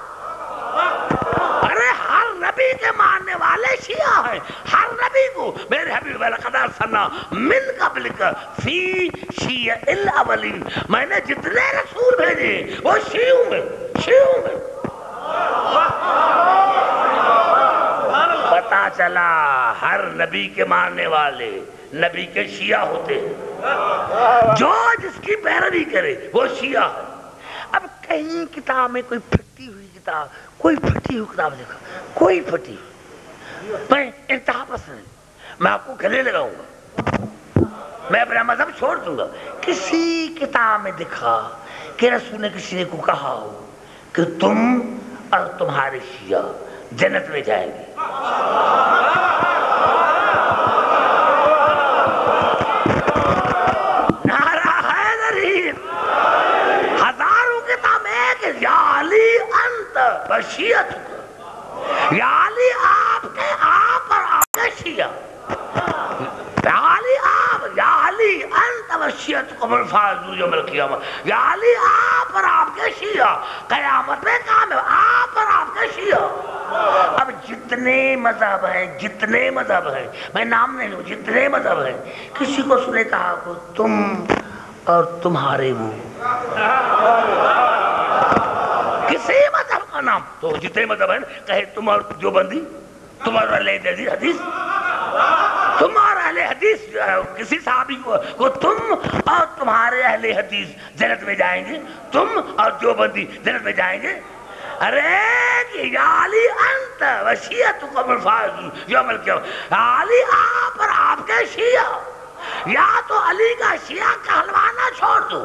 ارے ہر نبی کے ماننے والے شیعہ ہیں، ہر نبی کو میرے حبیب وَلَقَدْ أَرْسَلْنَا مِن قَبْلِكَ فِي شِيَعِ الْأَوَّلِينَ، میں نے جتنے رسول بھیجے وہ شیعوں میں، شیعوں میں۔ پتا چلا ہر نبی کے ماننے والے نبی کے شیعہ ہوتے ہیں، جو جس کی پیروی کرے وہ شیعہ ہے۔ اب کہیں کتاب میں کوئی پھٹی ہوئی کتاب، کوئی پھٹی ہوئی کتاب دیکھا، کوئی پھٹی، میں انتہا پسند، میں آپ کو گلے لگاؤں گا، میں اپنا مذہب چھوڑ دوں گا۔ کسی کتاب میں دکھا کہ رسول نے کسی نے کو کہا ہو کہ تم اور تمہارے شیعہ جنت میں جائیں گے۔ نعرہ حیدری، ہزاروں کتاب ہے کہ یا علی انت و شیعتک، یا علی آپ کے آپ اور آپ کے شیعہ، یا علی آپ، یا علی انت و شیعتکم الفائزون یوم القیامہ، یا علی آپ اور آپ کے شیعہ قیامت میں کام ہے، آپ اور آپ کے شیعہ۔ اب جتنے مذہب ہیں، جتنے مذہب ہیں، میں نام نہیں لوں، جتنے مذہب ہیں، کسی کو سنے کہا کو تم اور تمہارے وہ، کسی مذہب کا نام، تو جتنے مذہب ہیں کہے تم اور جو بندی، تم اور اہل حدیث، تم اور اہل حدیث، کسی صحابی کو تم اور تمہارے اہل حدیث جنت میں جائیں گے، تم اور جو بندی جنت میں جائیں گے۔ ارے یا علی انت و شیعتکم الفائزون یوم القیامہ، علی آپ اور آپ کے شیعہ، یا تو علی کا شیعہ کہلوانا چھوڑ دو،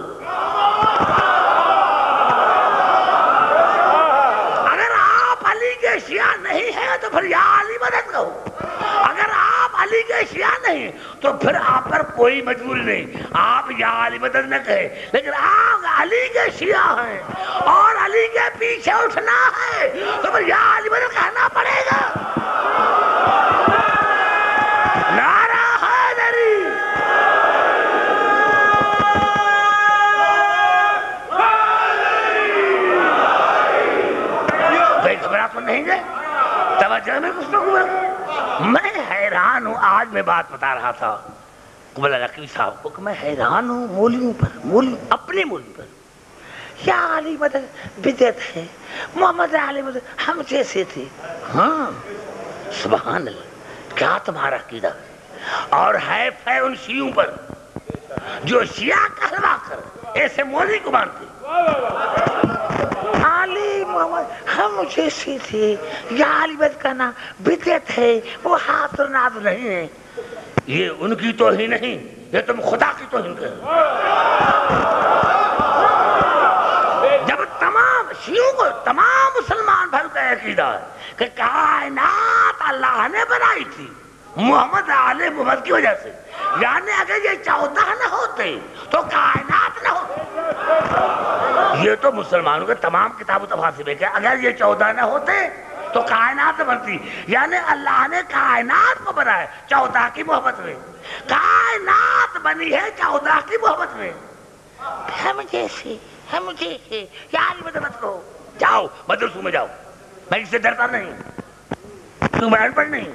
اگر آپ علی کے شیعہ نہیں ہیں تو پھر یا علی مدد کہو، اگر آپ علی کے شیعہ نہیں تو پھر آپ پر کوئی مجبوری نہیں، آپ یا علی مدد نہ کہیں، لیکن آپ علی کے شیعہ ہیں اور علی کے پیچھے اٹھنا ہے تو پھر یا علی مدد کہنا پڑے گا۔ نعرہ حیدری، کوئی خبرات تو نہیں گئے، توجہ میں کچھ لوگ میں حیران ہوں۔ آج میں بات بتا رہا تھا قبل علاقی صاحب کو کہ میں حیران ہوں مولویوں پر، اپنے مولوی پر، یا علی مدد بدعت ہے، محمد علی مدد ہم جیسے تھے۔ ہاں سبحان اللہ، کیا تمہارا عقیدہ اور ہے ان شیعوں پر جو شیعہ کہلوا کر ایسے مولوی کو مانتے، علی محمد ہم جیسے تھے، یا علی مدد کہنا بدعت ہے، وہ ہاتھ اور ناز نہیں ہے۔ یہ ان کی توہین نہیں، یہ تم خدا کی توہین کر۔ جب تمام شیعوں کو، تمام مسلمان بھر کا عقیدہ ہے کہ کائنات اللہ نے بنائی تھی محمد علی محمد کی وجہ سے، یعنی اگر یہ 14 نہ ہوتے تو کائنات نہ ہوتے۔ یہ تو مسلمانوں کے تمام کتاب و تفاسیر ہے کہ اگر یہ 14 نہ ہوتے تو کائنات بنتی، یعنی اللہ نے کائنات کو بنایا 14 کی محبت میں، کائنات بنی ہے 14 کی محبت میں۔ ہم جیسے یا علی مدد کو جاؤ مدرسوں میں جاؤ، میں اس سے ڈرتا نہیں، تو میں ان پڑھ نہیں،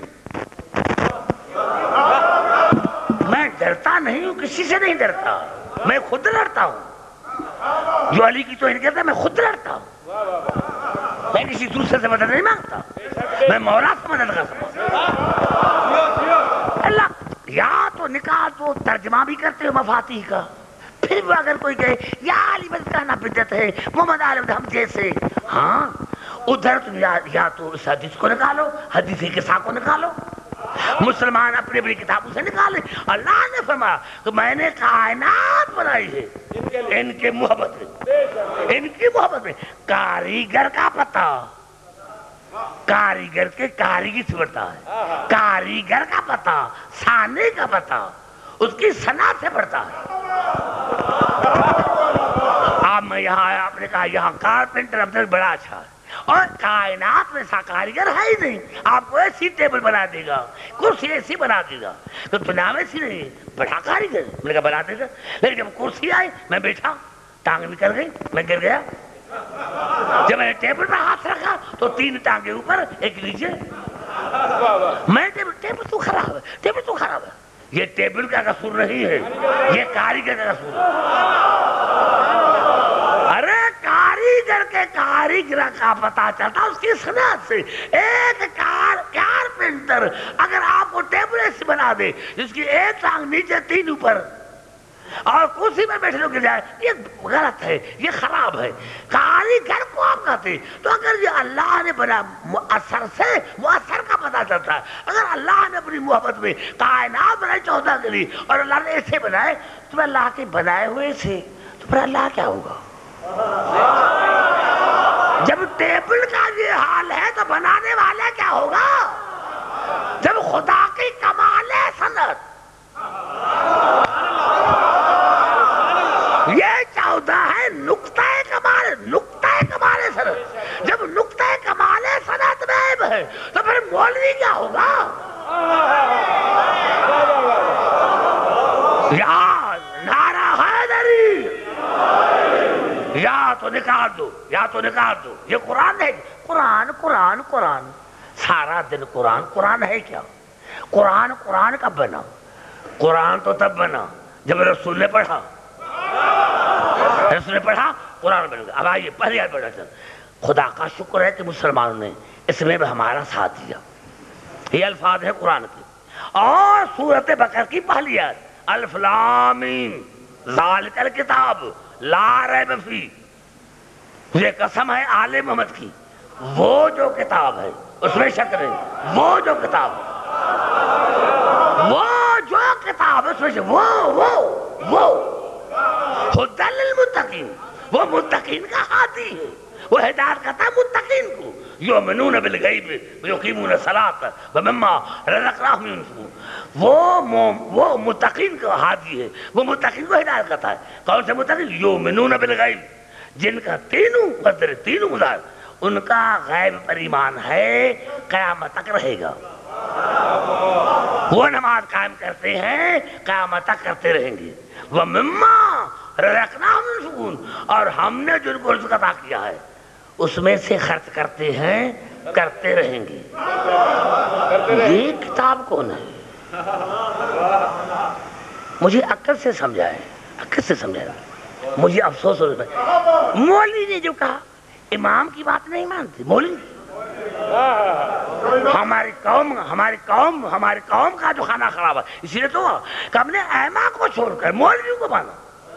میں ڈرتا نہیں ہوں، کسی سے نہیں ڈرتا، میں خود لڑتا ہوں، جو علی کی توہین کہتا ہے میں خود لڑتا ہوں، میں کسی دوسرے سے مدد نہیں مانگتا، میں مولا سے مدد کر سکتا اللہ۔ یا تو نکال تو ترجمہ بھی کرتے ہو مفاتیح کا، پھر بھی اگر کوئی کہے یا علی مدد کہنا بدعت ہے، محمد علی مدد ہم جیسے، ہاں ادھر تم یا تو اس حدیث کو نکالو، حدیث قصہ کو نکالو، مسلمان اپنی اپنی کتابوں سے نکالے۔ اللہ نے فرمایا کہ میں نے کائنات بنائی ہے ان کے محبت میں، ان کی محبت میں۔ کاریگر کا پتہ، کاریگر کے کاریگی سے بڑھتا ہے، کاریگر کا پتہ، سانے کا پتہ اس کی صنعت سے بڑھتا ہے۔ اب میں یہاں آیا، آپ نے کہا یہاں کارپینٹر اب تک بڑا اچھا ہے، اور کائنات میں سا کاریگر ہے ہی نہیں، آپ کو ایسی ٹیبل بنا دے گا، کرسی ایسی بنا دے گا، تو نام ایسی نہیں، بڑا کاریگر میں نے کہا بنا دے گا۔ لیکن جب کرسی آئی میں بیٹھا، ٹانگ نکل گئی، میں گر گیا، جب میں نے ٹیبل پر ہاتھ رکھا تو 3 ٹانگیں اوپر ایک نیچے، میں ٹیبل تو خراب ہے، ٹیبل تو خراب ہے۔ یہ ٹیبل کا قصور نہیں ہے، یہ کاریگر کا قصور ہے۔ ارے کاریگر کے کاریگر کا پتہ چلتا اس کی صنعت سے۔ ایک کارپینٹر کارپینٹر اگر آپ کو ٹیبل ایسی بنا دے جس کی ایک ٹانگ نیچے 3 اوپر اور کرسی میں بیٹھے لوگ گر جائے، یہ غلط ہے، یہ خراب ہے. کاریگر کو آپ کہتے تو اگر یہ اللہ نے بنا مؤثر سے مؤثر کا پتہ چلتا ہے. اگر اللہ نے اپنی محبت میں کائنات بنائے 14 کے لیے اور اللہ نے ایسے بنائے تو اللہ کے بنائے ہوئے سے تو پھر اللہ کیا ہوگا؟ جب ٹیبل کا یہ حال ہے تو بنانے والا کیا ہوگا؟ جب خدا کی کمال صنعت یہ 14 ہے نقطہ کمال صنعت. جب نقطہ کمال صنعت میں عیب ہے تو پھر مولوی کیا ہوگا؟ یا نعرہ حیدری، یا تو نکال دو. یہ قرآن ہے. قرآن سارا دن قرآن ہے کیا؟ قرآن کب بنا؟ قرآن تو تب بنا جب رسول نے پڑھا قرآن بن گیا. اب آئیے پہلی آیت پڑھا چل. خدا کا شکر ہے کہ مسلمانوں نے اس میں بھی ہمارا ساتھ دیا. یہ الفاظ ہے قرآن کے. اور سورۃ بقرہ کی پہلی آیت الف لام میم ذالک الکتاب لا ریب فیہ. یہ قسم ہے آل محمد کی، وہ جو کتاب ہے اس میں شک نہیں. وہ جو کتاب ہے اس میں شک. وہ ہدی للمتقین، وہ متقین کا ہادی ہے. وہ ہدایت کرتا ہے متقین کو. یؤمنون بالغیب ویقیمون الصلاۃ ومما رزقناہم ينفقون. وہ متقین کا ہادی ہے، وہ متقین کو ہدایت کرتا ہے. کون سے متقین؟ یؤمنون بالغیب، جن کا تینوں مظاہر ان کا غیب پر ایمان ہے، قیامت تک رہے گا. وہ نماز قائم کرتے ہیں، قیامت تک کرتے رہیں گے. وَمِمَّا رَزَقْنَاهُمْ يُنْفِقُونَ، اور ہم نے جن کو رزق عطا کیا ہے اس میں سے خرچ کرتے ہیں، کرتے رہیں گے. یہ کتاب کون ہے؟ مجھے عقل سے سمجھائے. مجھے افسوس ہو رہا ہے مولوی نے جو کہا امام کی بات نہیں مانتے. مولوی ہماری قوم کا جو کھانا خراب ہے، اسی لیے تو کہ ہم نے ائمہ کو چھوڑ کر مولویوں کو مانا.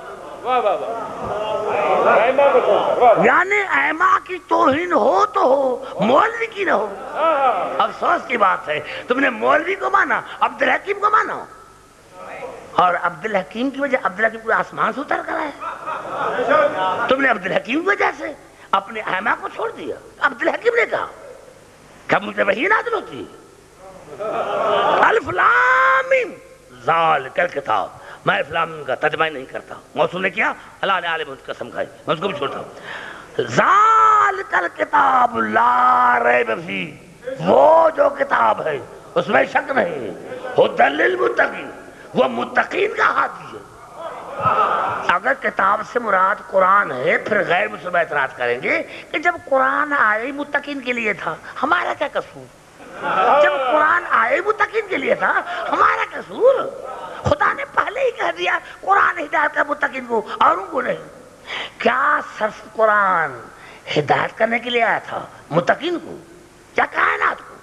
یعنی ائمہ کی توہین ہو تو ہو، مولوی کی نہ ہو. افسوس کی بات ہے تم نے مولوی کو مانا، عبدالحکیم کو مانا. اور عبدالحکیم کی وجہ عبدالحکیم کو آسمان سے اتر کر آئے. تم نے عبدالحکیم کی وجہ سے اپنے ائمہ کو چھوڑ دیا. عبدالحکیم نے کہا کہ مجھے وحی نازل ہوتی ہے. الف لام میم ذالک الکتاب. میں الف لام میم کا ترجمہ نہیں کرتا. موصول نے کیا، اللہ نے عالم کی قسم کھائی، میں اس کو بھی چھوڑتا ہوں. ذالک الکتاب لا ریب فیہ، وہ جو کتاب ہے اس میں شک نہیں. ھدی للمتقین، وہ متقین کا ہادی ہے. اگر کتاب سے مراد قرآن ہے پھر غیر مسلمان اعتراض کریں گے کہ جب قرآن آئے متقین کے لیے تھا ہمارا کیا قصور؟ جب قرآن آئے متقین کے لیے تھا ہمارا قصور؟ خدا نے پہلے ہی کہہ دیا قرآن ہدایت کا متقین کو اور ان کو نہیں. کیا صرف قرآن ہدایت کرنے کے لیے آیا تھا متقین کو یا کائنات کو؟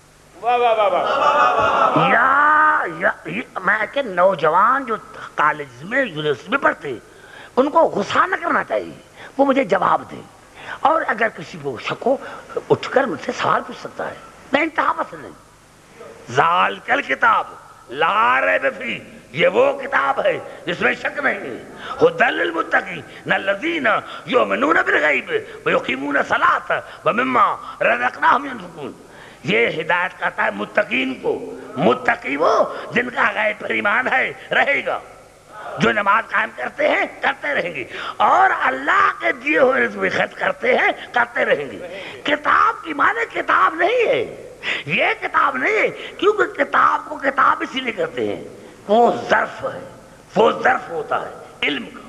یا میں کہ نوجوان جو کالج میں یونیورسٹی میں پڑھتے ان کو غصہ نہ کرنا چاہیے، وہ مجھے جواب دیں. اور اگر کسی کو شک ہو اٹھ کر مجھ سے سوال پوچھ سکتا ہے، میں انتہا پسند نہیں. ذالک الکتاب لا ریب فیہ، یہ وہ کتاب ہے جس میں شک نہیں. ھدی للمتقین الذین یؤمنون بالغیب ویقیمون الصلاۃ ومما رزقناہم ینفقون. یہ ہدایت کرتا ہے متقین کو. متقی وہ جن کا غیب پر ایمان ہے، رہے گا، جو نماز قائم کرتے ہیں، کرتے رہیں گے، اور اللہ کے دیے ہوئے رزق میں خرچ کرتے ہیں، کرتے رہیں گے. کتاب کی معنی کتاب نہیں ہے، یہ کتاب نہیں ہے، کیونکہ کتاب کو کتاب اسی لیے کرتے ہیں وہ ظرف ہے، وہ ظرف ہوتا ہے علم کا.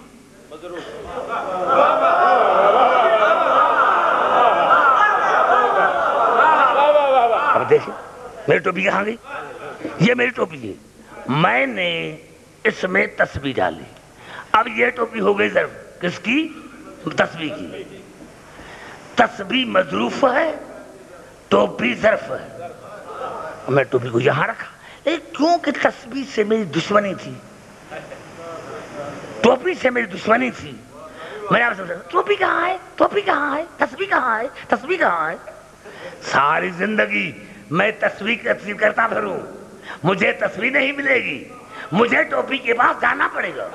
اب دیکھیں میری ٹوپی کہاں گئی؟ یہ میری ٹوپی ہے، میں نے اس میں تسبیح ڈالی. اب یہ ٹوپی ہو گئی ظرف کس کی؟ تسبیح کی. تسبیح مظروف ہے، ٹوپی ظرف ہے. میں ٹوپی کو یہاں رکھا، لیکن کیونکہ تسبیح سے میری دشمنی تھی، ٹوپی سے میری دشمنی تھی، میں آپ سے ٹوپی کہاں ہے، ٹوپی کہاں ہے، تسبیح کہاں ہے، تسبیح کہاں ہے؟ ساری زندگی میں تسبیح کرتا پھروں، مجھے تسبیح نہیں ملے گی، مجھے ٹوپی کے پاس جانا پڑے گا،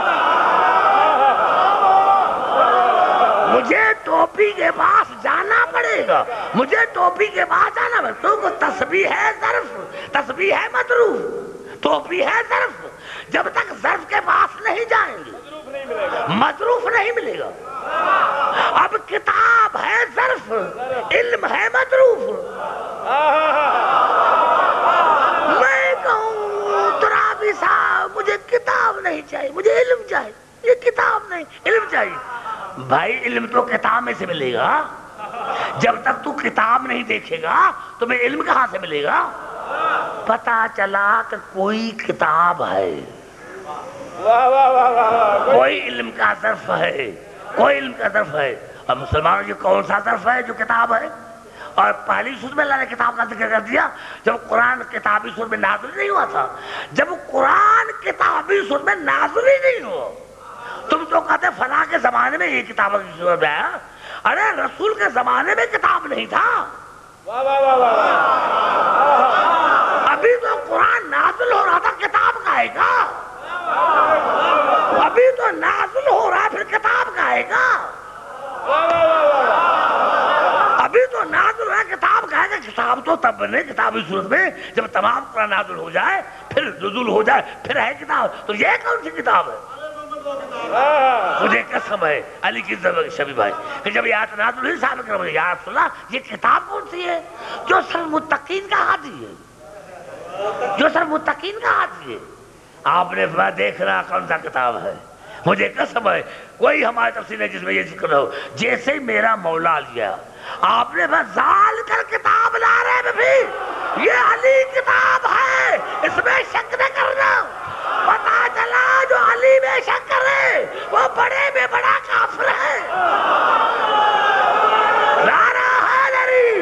مجھے ٹوپی کے پاس جانا پڑے گا، مجھے ٹوپی کے پاس جانا پڑے گا، کیونکہ تسبیح ہے ظرف، تسبیح ہے مظروف، ٹوپی ہے ظرف، جب تک ظرف کے پاس نہیں جائیں گے مظروف نہیں ملے گا۔ اب کتاب ہے ظرف، علم ہے مظروف، میں کہوں ترابی صاحب مجھے کتاب نہیں چاہیے، مجھے علم چاہیے، یہ کتاب نہیں علم چاہیے۔ بھائی علم تو کتاب میں سے ملے گا، جب تک تو کتاب نہیں دیکھے گا تمہیں علم کہاں سے ملے گا؟ پتا چلا کہ کوئی کتاب ہے، کوئی علم کا ظرف ہے، کوئی علم کا ظرف ہے۔ اب مسلمانوں یہ کون سا ظرف ہے جو کتاب ہے؟ اور پہلی سورت میں اللہ نے کتاب کا ذکر کر دیا جب قرآن کتابی سورت میں نازل نہیں ہوا تھا، جب قرآن کتابی سورت میں نازل ہی نہیں ہوا، تم تو کہتے فلاں کے زمانے میں یہ کتاب کی صورت میں آیا، ارے رسول کے زمانے میں کتاب نہیں تھا، ابھی تو قرآن نازل ہو رہا تھا، کتاب کا ہے گا، ابھی تو نازل ہو رہا ہے پھر کتاب کا ہے گا، ابھی تو نازل ہے کتاب کا ہے گا، کتاب تو تب بنے کتابی صورت میں جب تمام قرآن نازل ہو جائے پھر نزول ہو جائے پھر ہے کتاب، تو یہ کون سی کتاب ہے؟ مجھے قسم ہے علی کی شبی بھائی کہ جب یہ آیت نازل ہوئی صحابہ کرام نے یا رسول اللہ یہ کتاب کون سی ہے؟ جو صرف متقین کا ہادی ہے، جو صرف متقین کا ہادی ہے۔ آپ نے فرمایا دیکھنا کون سا کتاب ہے، مجھے قسم ہے کوئی ہماری تفسیر ہے جس میں یہ ذکر ہو جیسے میرا مولا لیا، آپ نے زال کر کتاب لا رہے بھی یہ علی کتاب ہے، اس میں شک نہ کرنا، پتا چلا جو علی میں شک کرے وہ بڑے میں بڑا کافر ہے۔ نعرہ حیدری،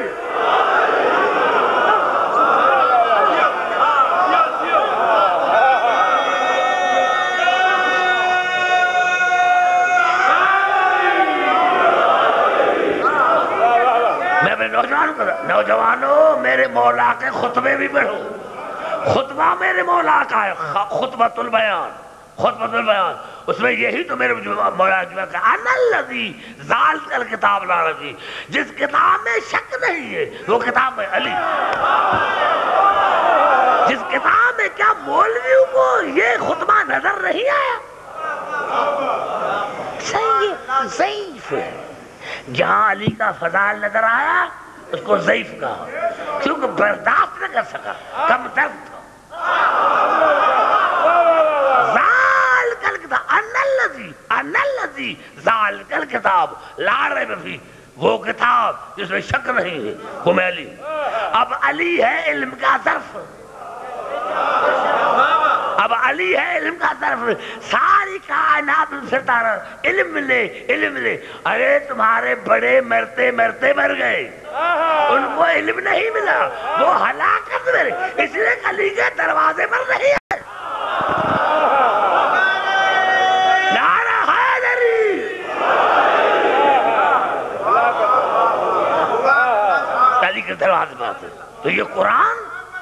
نوجوانوں میرے مولا کے خطبے بھی پڑھو، خطبہ میرے مولا کا ہے، خطبۃ البیان، خطبۃ البیان، اس میں یہی تو میرے مولا کی بات ہے، انا الذی زالت الکتاب لا رہی، جس کتاب میں شک نہیں ہے وہ کتاب ہے علی، جس کتاب میں کیا مولویوں کو یہ خطبہ نظر نہیں آیا، ضعیف ہے، جہاں علی کا فضائل نظر آیا اس کو ضعیف کہا کیونکہ برداشت نہ کر سکا، کم درد تھا۔ زال کل کتاب ان الذی زال کل کتاب لا ریب فیہ، وہ کتاب جس میں شک نہیں ہے وہ میں علی۔ اب علی ہے علم کا ظرف، اب علی ہے علم کا ظرف، ساری کائنات میں پھرتا رہا علم ملے علم ملے، ارے تمہارے بڑے مرتے مرتے مر گئے، ان کو علم نہیں ملا، وہ ہلاکت میں رہے، اس لیے علی کے دروازے پر نہیں ہے۔ نعرہ حیدری، علی کے دروازے پر آتے، تو یہ قرآن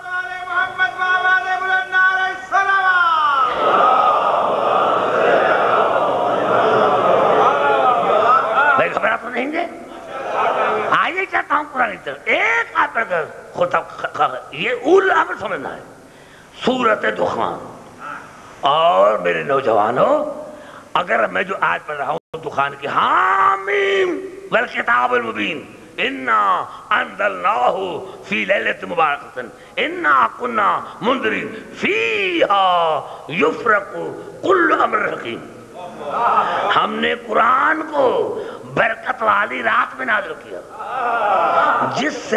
آئیے چاہتا ہوں قرآن کی طرف ایک آیت پڑھ کر خطب، یہ اول امر سمجھنا ہے، سورۃ دخان۔ اور میرے نوجوانوں اگر میں جو آیت پڑھ رہا ہوں دخان کی، حامیم والکتاب المبین انا انزلناہ فی لیلۃ مبارکۃ انا کنا منذرین فیہا یفرق کل امر حکیم، ہم نے قرآن کو برکت والی رات میں نازل کیا، جس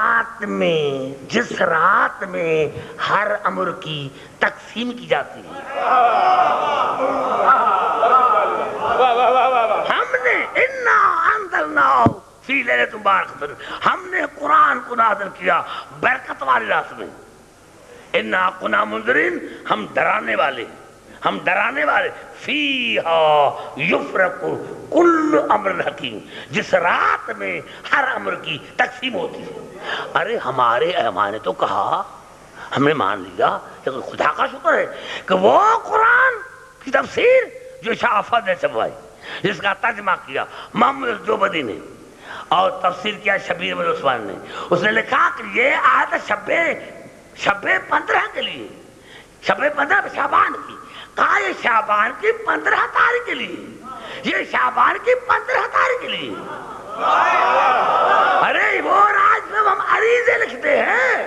رات میں ہر امر کی تقسیم کی جاتی ہے، ہم نے انا انزلناہ فی لیلۃ مبارکۃ، ہم نے قرآن کو نازل کیا برکت والی رات میں، انا کنا منذرین، ہم ڈرانے والے، ہم ڈرانے والے، فیہا یفرق کل امر حکیم، جس رات میں ہر امر کی تقسیم ہوتی ہے۔ ارے ہمارے علماء نے تو کہا، ہم نے مان لیا، لیکن خدا کا شکر ہے کہ وہ قرآن کی تفسیر جو شاہ افضل نے چھپوائی، جس کا ترجمہ کیا محمد دیوبندی نے اور تفسیر کیا شبیر بن عثمان نے، اس نے لکھا کہ یہ آیت شب 15 کے لیے، شب 15 شعبان کی، کہا یہ شعبان کی 15 تاریخ کے لیے، یہ شعبان کی 15 تاریخ کے لیے۔ ارے وہ راج میں ہم عریضے لکھتے ہیں،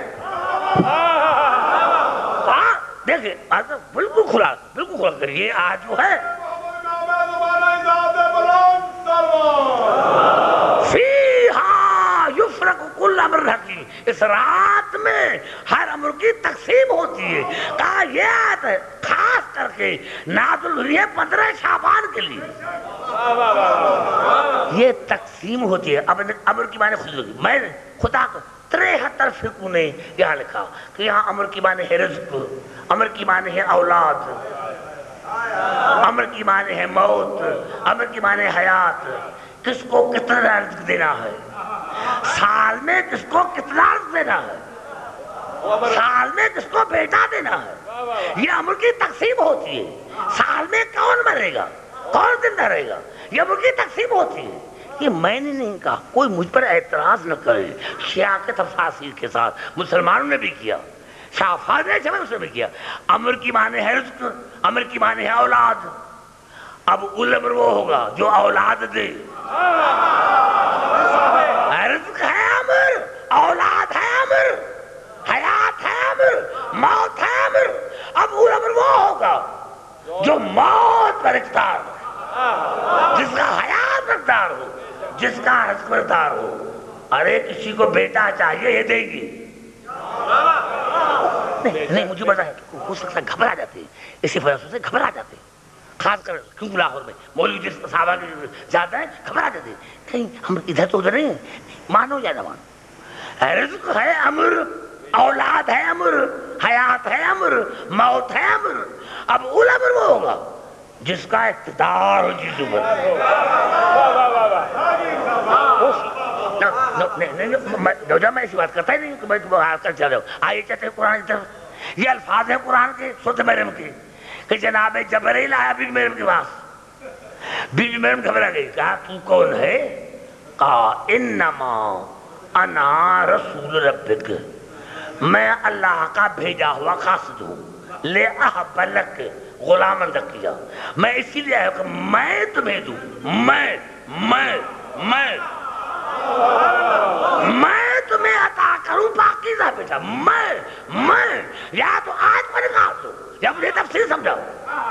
دیکھیں بالکل کھلا کر یہ آج جو ہے فیہا یفرق کل امر حکیم، اس رات میں ہر امر کی تقسیم ہوتی ہے۔ کہا یہ آیت ہے خاص کر کے نازل ہوئی ہے 15 شعبان کے لیے، یہ تقسیم ہوتی ہے۔ اب امر کی معنی خود ہوگی، میں خدا کو 73 فرقوں نے یہاں لکھا کہ یہاں امر کی معنی ہے رزق، امر کی معنی ہے اولاد، امر کی معنی ہے موت، امر کی معنی ہے حیات، کس کو کتنا رزق دینا ہے، سال میں کس کو کتنا رزق دینا ہے، سال میں کس کو بیٹا دینا ہے، یہ امر کی تقسیم ہوتی ہے۔ سال میں کون مرے گا، کون زندہ رہے گا، یہ امر کی تقسیم ہوتی ہے۔ یہ میں نے نہیں کہا، کوئی مجھ پر اعتراض نہ کرے، شیعہ کے تفاسیر کے ساتھ مسلمانوں نے بھی کیا، شاہ افضل نے جب اس نے بھی کیا۔ امر کی معنی ہے رزق، امر کی معنی ہے اولاد۔ اب الامر وہ ہوگا جو اولاد دے، رزق ہے امر، اولاد ہے امر، حیات ہے امر، موت ہے امر۔ اب الامر وہ ہوگا جو موت پر اختیار ہو، جس کا حیات اختیار ہو، جس کا رزق اختیار ہو۔ ارے کسی کو بیٹا چاہیے، یہ دے گی نہیں، مجھے پتا ہے ہو سکتا ہے گھبرا جاتے، اسی وجہ سے گھبرا جاتے، خاص کر کیوں لاہور میں مولوی جس صحابہ کے جاتا ہے گھبرا جاتے، کہیں ہم ادھر تو ادھر نہیں ہیں، مانو یا نہ مانو، رزق ہے امر، اولاد ہے امر، حیات ہے امر، موت ہے امر۔ اب الامر وہ ہوگا جس کا اقتدار ہو جس اوپر۔ جب میں ایسی بات کرتا ہی نہیں کہ میں تمہیں حال کر چل رہا ہوں، آئیے چاہتے ہیں قرآن کی طرف، یہ الفاظ ہیں قرآن کے سورۃ مریم کے کہ جناب جبرائیل آیا بی بی مریم کے پاس، بی بی مریم گھبرا گئی، کہا تو کون ہے؟ کہا انما انا رسول ربک، میں اللہ کا بھیجا ہوا قاصد ہوں، لے احب لک غلام زکیہ، میں اسی لیے آیا کہ میں تمہیں دوں، میں تمہیں عطا کروں پاکیزہ بیٹا، میں یا تو آج پر نکال دو یا مجھے تفسیر سمجھاؤ۔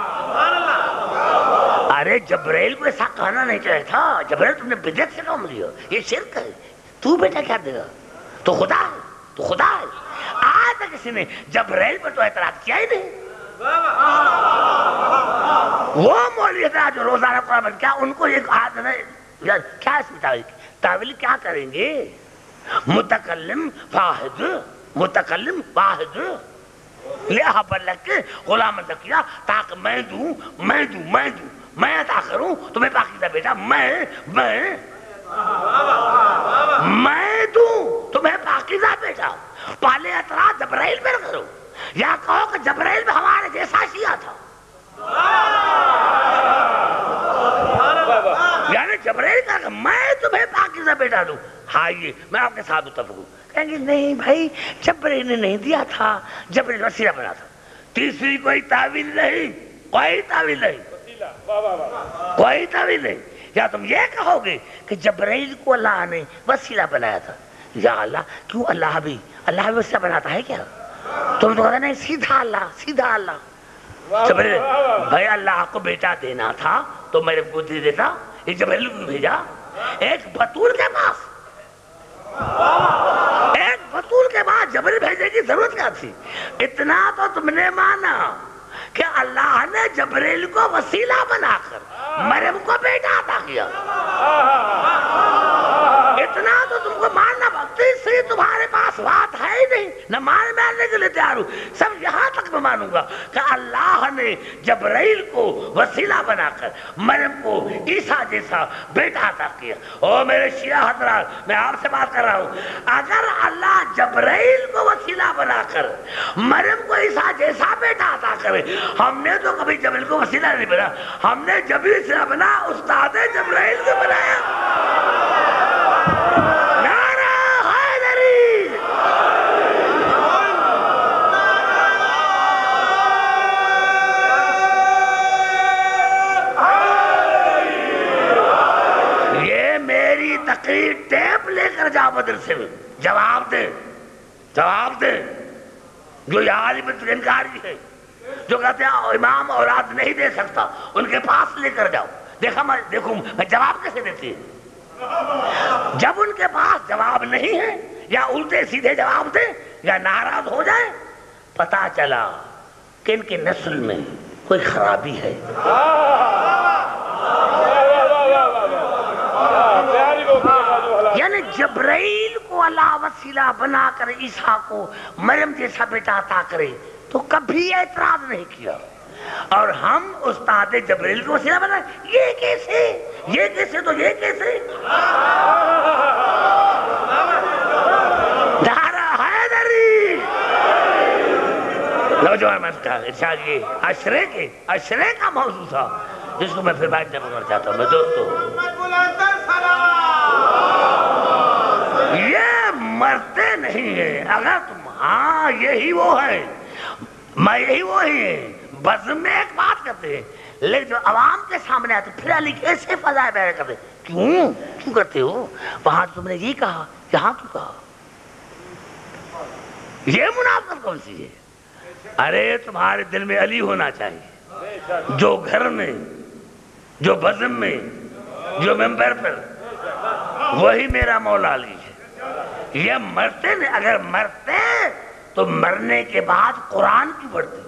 ارے جبرائیل کو ایسا کہنا نہیں چاہیے تھا، جبرائیل تم نے بدعت سے کام لیا، یہ شرک ہے، تو بیٹا کیا دے گا، تو خدا ہے، تو خدا ہے۔ آج تک کسی نے جبرائیل پر تو اعتراض کیا ہی نہیں۔ وہ مولوی حضرات جو روزانہ قرآن پڑھتے کیا ان کو ایک عادت ہے، کیا اس میں تعویل کیا کریں گے؟ متکلم واحد لِأَحَبَّ لَكَ غلام زکیہ، تاکہ میں عطا کروں تمہیں پاکیزہ بیٹا، میں دوں تمہیں پاکیزہ بیٹا۔ پہلے اعتراض جبرائیل پر کرو، یا کہو کہ جبرائیل میں ہمارے جیسا شیعہ تھا، یعنی جبرائیل کہا کہ میں تمہیں پاکیزہ بیٹا دوں، آئیے میں آپ کے ساتھ متفق ہوں۔ کہیں گے نہیں بھائی جبرائیل نے نہیں دیا تھا، جبرائیل وسیلہ بنا تھا۔ تیسری کوئی تعویل نہیں، کوئی تعویل نہیں۔ یا تم یہ کہو گے کہ جبرائیل کو اللہ نے وسیلہ بنایا تھا، یا اللہ کیوں اللہ بھی وسیلہ بناتا ہے کیا؟ تم تو کہتے نہیں سیدھا اللہ۔ جبرائیل بھائی اللہ کو بیٹا دینا تھا تو میرے کو دے دیتا، یہ جبرائیل کو بھیجا ایک بطول کے پاس، جبرائیل بھیجنے کی ضرورت کیا تھی؟ اتنا تو تم نے مانا کہ اللہ نے جبرائیل کو وسیلہ بنا کر مریم کو بیٹا عطا کیا، اتنا تو تم کو ماننا۔ تیسری میری تمہارے پاس بات ہے ہی نہیں، نہ ماننے کے لیے تیار ہوں. سب یہاں تک میں مانوں گا کہ اللہ نے جبرائیل کو وسیلہ بنا کر مریم کو عیسیٰ جیسا بیٹا عطا کیا. او میرے شیعہ حضرات، میں آپ سے بات کر رہا ہوں، اگر اللہ جبرائیل کو وسیلہ بنا کر مریم کو عیسیٰ جیسا بیٹا عطا کرے، ہم نے تو کبھی جبرائیل کو وسیلہ نہیں بنا، ہم نے جب بھی وسیلہ بنا استاد جبرائیل کو بنایا. نعرہ حیدری. یہ میری تقریر ٹیپ لے کر جاؤ مدرسے میں، جواب دے، جواب دے. جو یہ عالم انکاری ہے، جو کہتے ہیں امام اولاد نہیں دے سکتا، ان کے پاس لے کر جاؤ. دیکھو میں جواب کیسے دیتی ہے. جب ان کے پاس جواب نہیں ہے، یا الٹے سیدھے جواب دے یا ناراض ہو جائے، پتا چلا کہ ان کی نسل میں کوئی خرابی ہے. یعنی جبرائیل کو اللہ وسیلہ بنا کر عیسیٰ کو مریم جیسا بیٹا عطا کرے تو کبھی اعتراض نہیں کیا، اور ہم استاد جبرائیل کو وسیلہ بنا یہ کیسے، یہ کیسے، تو یہ کیسے. نعرہ حیدری. نوجوان میں کہا ارشاد یہ عشرے کا موضوع تھا جس کو میں پھر بات جب کرنا چاہتا ہوں. میں دوستو، یہ مرتے نہیں ہیں. اگر تم ہاں یہی وہ ہے، میں یہی وہی ہے، بزم میں ایک بات کرتے ہیں، لیکن جو عوام کے سامنے آتے پھر علی کیسے فضائے بیان کرتے. کیوں کرتے ہو؟ وہاں تم نے یہ کہا، یہاں کیوں کہا؟ یہ منافقت کون سی ہے؟ ارے تمہارے دل میں علی ہونا چاہیے، جو گھر میں، جو بزم میں، جو ممبر پر، وہی میرا مولا علی ہے. یہ مرتے نہیں. اگر مرتے تو مرنے کے بعد قرآن کی پڑھتے.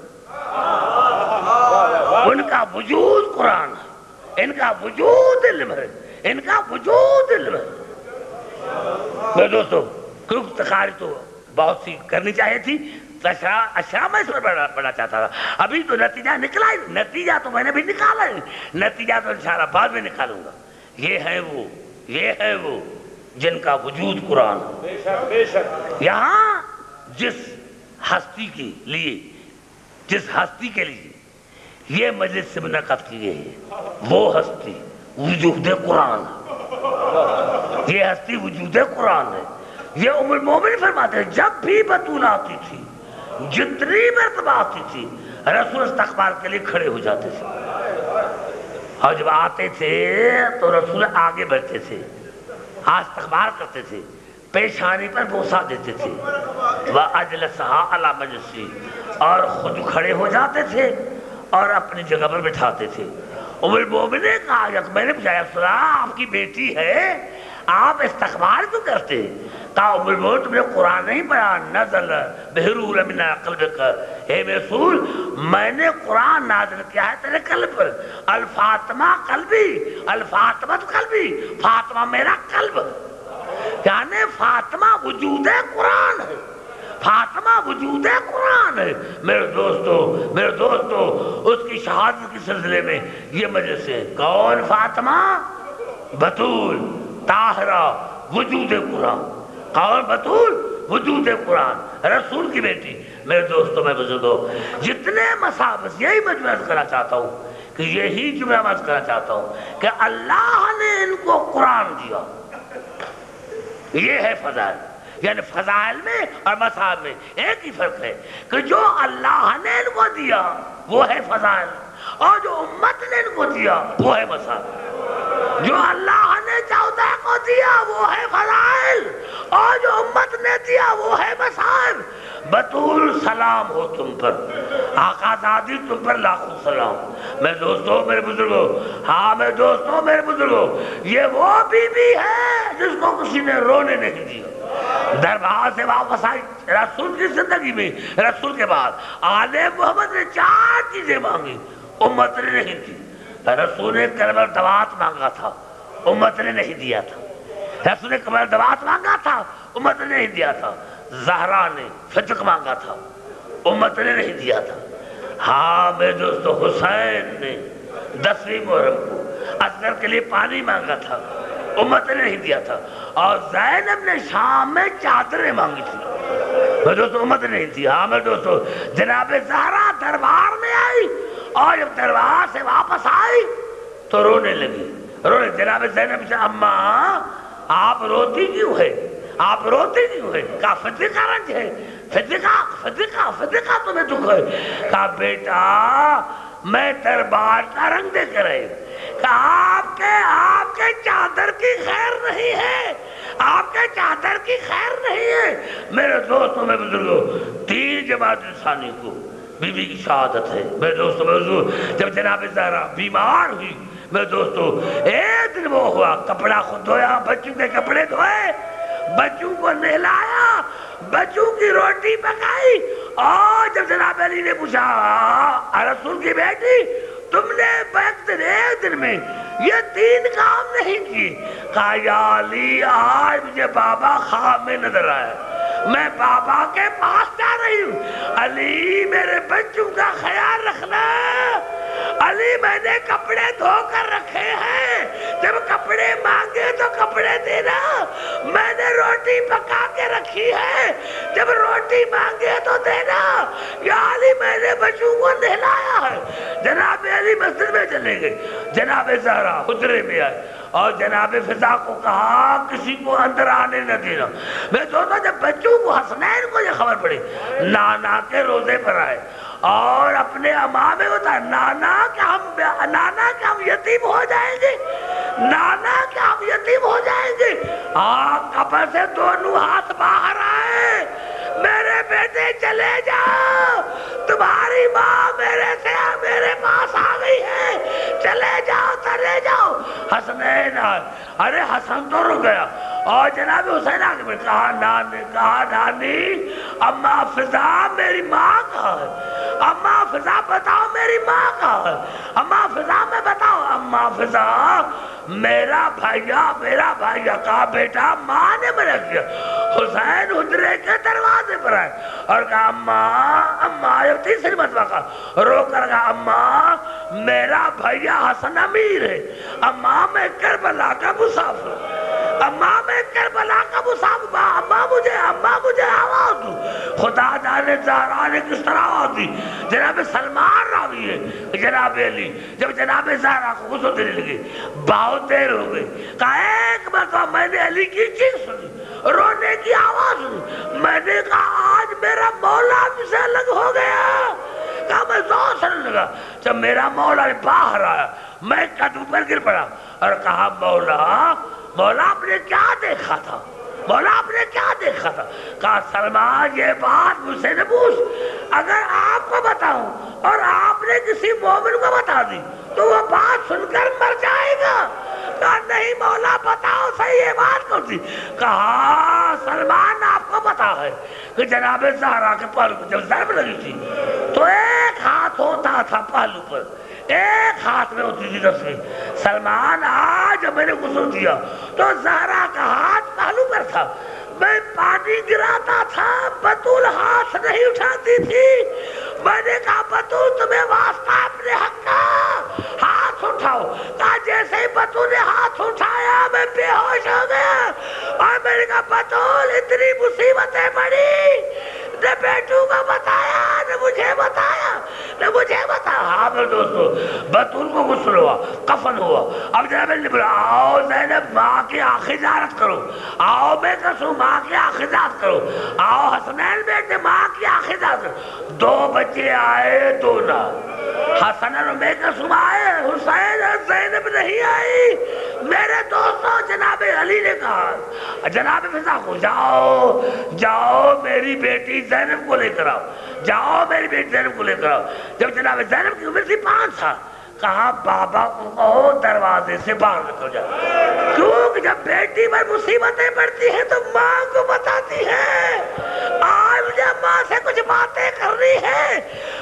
ان کا وجود قرآن ہے، ان کا وجود علم ہے، ان کا وجود علم ہے. میرے دوستو، کیونکہ تقاریر تو بہت سی کرنی چاہیے تھی، اشرا میں اس میں پڑھنا چاہتا تھا. ابھی تو نتیجہ نکلا ہی، نتیجہ تو میں نے بھی نکالا ہی، نتیجہ تو انشاءاللہ بعد میں نکالوں گا. یہ ہے وہ جن کا وجود قرآن ہے. یہاں جس ہستی کے لیے یہ مجلس سے منعقد کی گئی ہے، وہ ہستی وجود قرآن ہے. یہ ہستی وجود قرآن ہے. یہ ام المومن فرماتے ہیں جب بھی بطول آتی تھی، جتنی مرتبہ آتی تھی، رسول استقبال کے لیے کھڑے ہو جاتے تھے، اور جب آتے تھے تو رسول آگے بڑھتے تھے، استقبال کرتے تھے، پیشانی پر بوسہ دیتے تھے، وَأَجْلَسَهَا عَلَى مَجْلِسِهِ، اور خود کھڑے ہو جاتے تھے اور اپنی جگہ پر بٹھاتے تھے. ام المومن نے کہا، میں نے پوچھا رسول اللہ آپ کی بیٹی ہے، آپ استقبال کیوں کرتے؟ کہا ام المومن تم نے قرآن نہیں پڑھا، نزل بِالرُّوحِ مِنْ قَلْبِكَ، اے رسول میں نے قرآن نازل کیا ہے تیرے قلب پر. الفاطمہ قلبی، الفاطمہ قلبی، فاطمہ میرا قلب. یعنی فاطمہ وجود قرآن ہے، فاطمہ وجود قرآن ہے. میرے دوستو اس کی شہادت کے سلسلے میں یہ مجلس ہے. کون فاطمہ؟ بطول طاہرہ وجود قرآن. کون بطول؟ وجود قرآن، رسول کی بیٹی. میرے دوستو میں بزرگوں، جتنے مسابس یہی میں عرض کرنا چاہتا ہوں کہ یہی جملہ میں عرض کرنا چاہتا ہوں کہ اللہ نے ان کو قرآن دیا. یہ ہے فضائل. یعنی فضائل میں اور مسائل میں ایک ہی فرق ہے کہ جو اللہ نے ان کو دیا وہ ہے فضائل، اور جو امت نے ان کو دیا وہ ہے مسائل. جو اللہ نے 14 کو دیا وہ ہے فضائل، اور جو امت نے دیا وہ ہے مسائل. بطول سلام ہو تم پر، آقا زادی تم پر لاکھوں سلام. میرے دوستوں میرے بزرگوں، ہاں میرے دوستوں میرے بزرگوں، یہ وہ بی بی ہے جس کو کسی نے رونے نہیں دیا. دربار سے واپس آئی رسول کی زندگی میں، رسول کے بعد آل محمد نے 4 چیزیں مانگی، امت نے نہیں دی. رسول نے کلمہ دوات مانگا تھا، امت نے نہیں دیا تھا. رسول نے کلمہ دوات مانگا تھا، امت نے نہیں دیا تھا، زہرا نے صدق مانگا تھا، امت نے نہیں دیا تھا۔ ہاں میرے دوستو، حسین نے 10ویں محرم کو اصغر کے لیے پانی مانگا تھا، امت نے نہیں دیا تھا۔ اور زینب نے شام میں چادریں مانگی تھی، میرے دوستو امت نے نہیں دی۔ ہاں میرے دوستو، جناب زہرا دربار میں آئی اور جب دربار سے واپس آئی تو رونے لگی، رونے۔ جناب زینب سے اماں آپ روتی کیوں ہے، آپ روتی کیوں ہے؟ کہا فتقہ رنج ہے، فتقہ تمہیں دکھ ہے۔ کہا بیٹا میں دربار کا رنگ دیکھ رہے، کہا آپ کے چادر کی خیر نہیں ہے، آپ کے چادر کی خیر نہیں ہے۔ میرے دوستوں میں بزرگوں، 3 جماعت ثانی کو بی بی کی شہادت ہے۔ میرے دوستوں میں بزرگوں، جب جناب زہرا بیمار ہوئی، میرے دوستو ایک دن وہ ہوا، کپڑا خود دھویا، بچوں کے کپڑے دھوئے، بچوں کو نہلایا، بچوں کی روٹی پکائی، اور جب جناب علی نے پوچھا رسول کی بیٹی تم نے ایک دن میں یہ 3 کام نہیں کی؟ کہا یا علی آج مجھے بابا خواب میں نظر آیا، میں بابا کے پاس جا رہی ہوں، علی میرے بچوں کا خیال رکھنا، علی میں نے کپڑے دھو کر رکھے ہیں، جب کپڑے مانگے تو کپڑے دینا، میں نے روٹی پکا کے رکھی ہے، جب روٹی مانگے تو دینا، یا علی میں نے بچوں کو نہلایا ہے۔ جناب علی مسجد میں چلے گئے، جناب زہرا حجرے میں آئے اور جناب فضا کو کہا کسی کو اندر آنے نہ دینا۔ میں سوچا جب بچوں کو حسنین کو یہ خبر پڑی، نانا کے روزے پر آئے اور اپنے اماں میں ہوتا ہے نانا کہ ہم یتیم ہو جائیں گے، نانا کہ ہم یتیم ہو جائیں گے۔ قبر سے دونوں ہاتھ باہر آئے، میرے بیٹے چلے جاؤ، تمہاری ماں میرے پاس آ گئی ہے، چلے جاؤ چلے جاؤ۔ حسنین آئے، ارے حسن تو رک گیا، اور جناب حسین آگے میں کہا نانی اماں فضا میری ماں کہاں ہے، اماں فضا بتاؤ میری ماں کہاں ہے، اماں فضا میں بتاؤ، اماں فضا میرا بھائیا کہا بیٹا ماں نے منع کیا۔ حسین حجرے کے دروازے پر آئے اور کہا اماں جب تیسری مرتبہ کہا رو کر کہا اماں میرا بھائیا حسن امیر ہے، اماں میں کربلا کا مسافر، اماں میں کربلا کا مسافر، اماں مجھے آواز دو۔ خدا جانے زہرا نے کس طرح آواز دی۔ جناب سلمان راوی ہے، جناب علی جب جناب زہرا کو غسل دینے لگے بہت دیر ہو گئی، کہا ایک مرتبہ میں نے علی کی چیخ سنی، رونے کی آواز سنی، میں نے کہا آج میرا مولا مجھ سے الگ ہو گیا، کہا میں زور سننے لگا، جب میرا مولا باہر آیا میں قدم پر گر پڑا اور کہا مولا آپ نے کیا دیکھا تھا، مولا آپ نے کیا دیکھا تھا؟ کہا سلمان یہ بات مجھ سے نہ پوچھ، اگر آپ کو بتاؤں اور آپ نے کسی مومن کو بتا دی تو وہ بات سن کر مر جائے گا۔ کہا نہیں مولا بتاؤ صحیح یہ بات کون سی؟ کہا سلمان آپ کو پتا ہے کہ جناب زہرا کے پہلو پر جب ضرب لگی تھی تو ایک ہاتھ ہوتا تھا پہلو پر، ایک ہاتھ میں ہوتی تھی تصویر۔ سلمان آج جب میں نے غسل دیا تو زہرا کا ہاتھ پہلو پر تھا، میں پانی گراتا تھا، بطول ہاتھ نہیں اٹھاتی تھی، میں نے کہا بطول تمہیں واسطہ اپنے حق کا ہاتھ اٹھاؤ، کہا جیسے ہی بطول نے ہاتھ اٹھایا میں بے ہوش ہو گیا، اور میں نے کہا بطول اتنی مصیبتیں پڑی، نہ بیٹوں کو بتایا نہ مجھے بتایا۔ ہاں میرے دوستو بطول کو غسل ہوا، کفن ہوا، اب جناب نے بولا آؤ زینب ماں کی آخری زیارت کرو، آؤ بے قصو ماں کی آخری زیارت کرو، آؤ حسنین بیٹے ماں کی آخری زیارت کرو۔ 2 بچے آئے 2 نہ، حسن اور بے قصو آئے، حسین اور زینب نہیں آئی۔ میرے دوستو جناب علی نے کہا جناب فضا کو جاؤ میری بیٹی زینب کو لے کر آؤ، جاؤ میری بیٹی زینب کو لے کر آؤ۔ جب جناب زینب کی عمر تھی 5 سال، کہا بابا کو دروازے سے باہر نکل جائے، کیونکہ جب بیٹی پر مصیبتیں پڑتی ہیں تو ماں کو بتاتی ہے، آج مجھے ماں سے کچھ باتیں کرنی ہے۔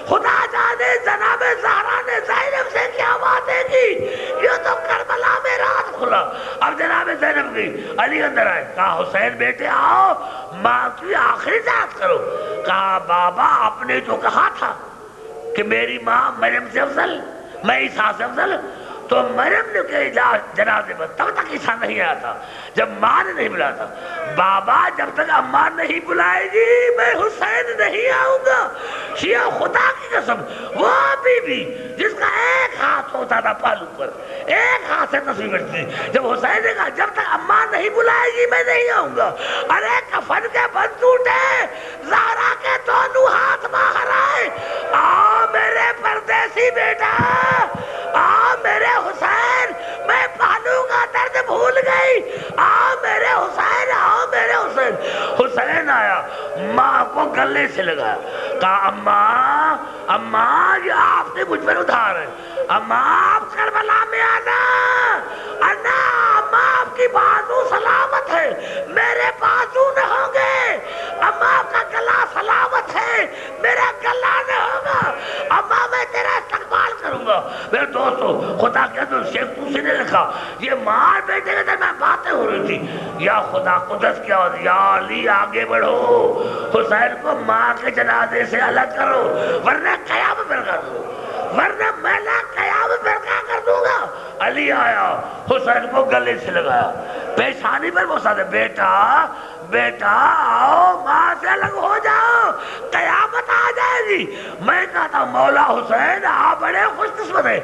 خدا جانے جناب زہرا نے زینب سے کیا باتیں کی، یہ تو کربلا میں راز کھلا۔ اب جناب زینب گئی، علی اندر آئے، کہا حسین بیٹے آؤ ماں کی آخری زیارت کرو۔ کہا بابا آپ نے تو کہا تھا کہ میری ماں مریم سے افضل، میں عیسیٰ سے افضل، تو مریم نے کہ جنازے پر تب تک عیسیٰ نہیں آیا تھا جب ماں نے نہیں بلایا تھا۔ بابا جب تک اماں نہیں بلائے گی میں حسین نہیں آؤں گا۔ شیعہ خدا کی قسم وہ بی بی جس کا ایک ہاتھ ہوتا تھا پالو پر، ایک ہاتھ سے تصویر کرتی تھی، جب حسین نے کہا جب تک اماں نہیں بلائے گی میں نہیں آؤں گا، ارے کفن کے بند ٹوٹے، زہرا کے دونوں ہاتھ باہر آئے، آ میرے پردیسی بیٹا، آ میرے حسین، میں پالوں کا درد بھول گئی، آ میرے حسین، آ میرے حسین۔ حسین آیا، ماں کو گلے سے لگایا، کہا اماں اماں یہ آپ کے مجھ پر ادھار ہے، اماں آپ کربلا میں آنا، اماں آپ کی بازو سلامت ہے، میرے بازو نہ ہوں گے، اماں آپ کا گلا سلامت ہے، میرا گلا نہ ہوگا، اماں میں تیرا استقبال کروں گا۔ میرے دوستو خدا کہہ دو شیخ توسی نے لکھا، یہ ماں بیٹے کے درمیان باتیں ہو رہی تھی، یا خدا قدس کیا ہوتی، یا علی آگے بڑھو، حسین کو ماں کے جنازے سے الگ کرو ورنہ قیام برقع دو، ورنہ میں نہ قیام برقع کر دوں گا۔ علی آیا، حسین کو گلے سے لگایا، پیشانی پر بوسا دے، بیٹا بیٹا آؤ ماں سے الگ ہو جاؤ، قیامت آ جائے گی۔ میں کہتا ہوں مولا حسین آپ بڑے خوش قسمت ہیں،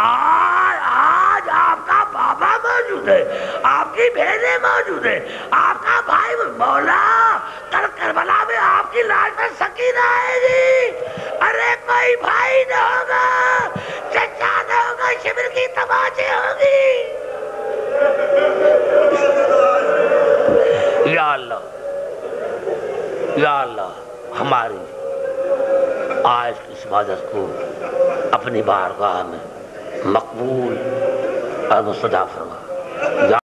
آج آپ کا بابا موجود ہے، آپ کی بہنیں موجود ہیں، آپ کا بھائی مولا، کل کربلا میں آپ کی لاش پر سکینہ آئے گی، ارے کوئی بھائی نہ ہوگا، چچا نہ ہوگا، شبر کی تماچے ہوگی۔ یا اللہ ہماری آج کی اس عبادت کو اپنی بارگاہ میں مقبول اور مستجاب فرما۔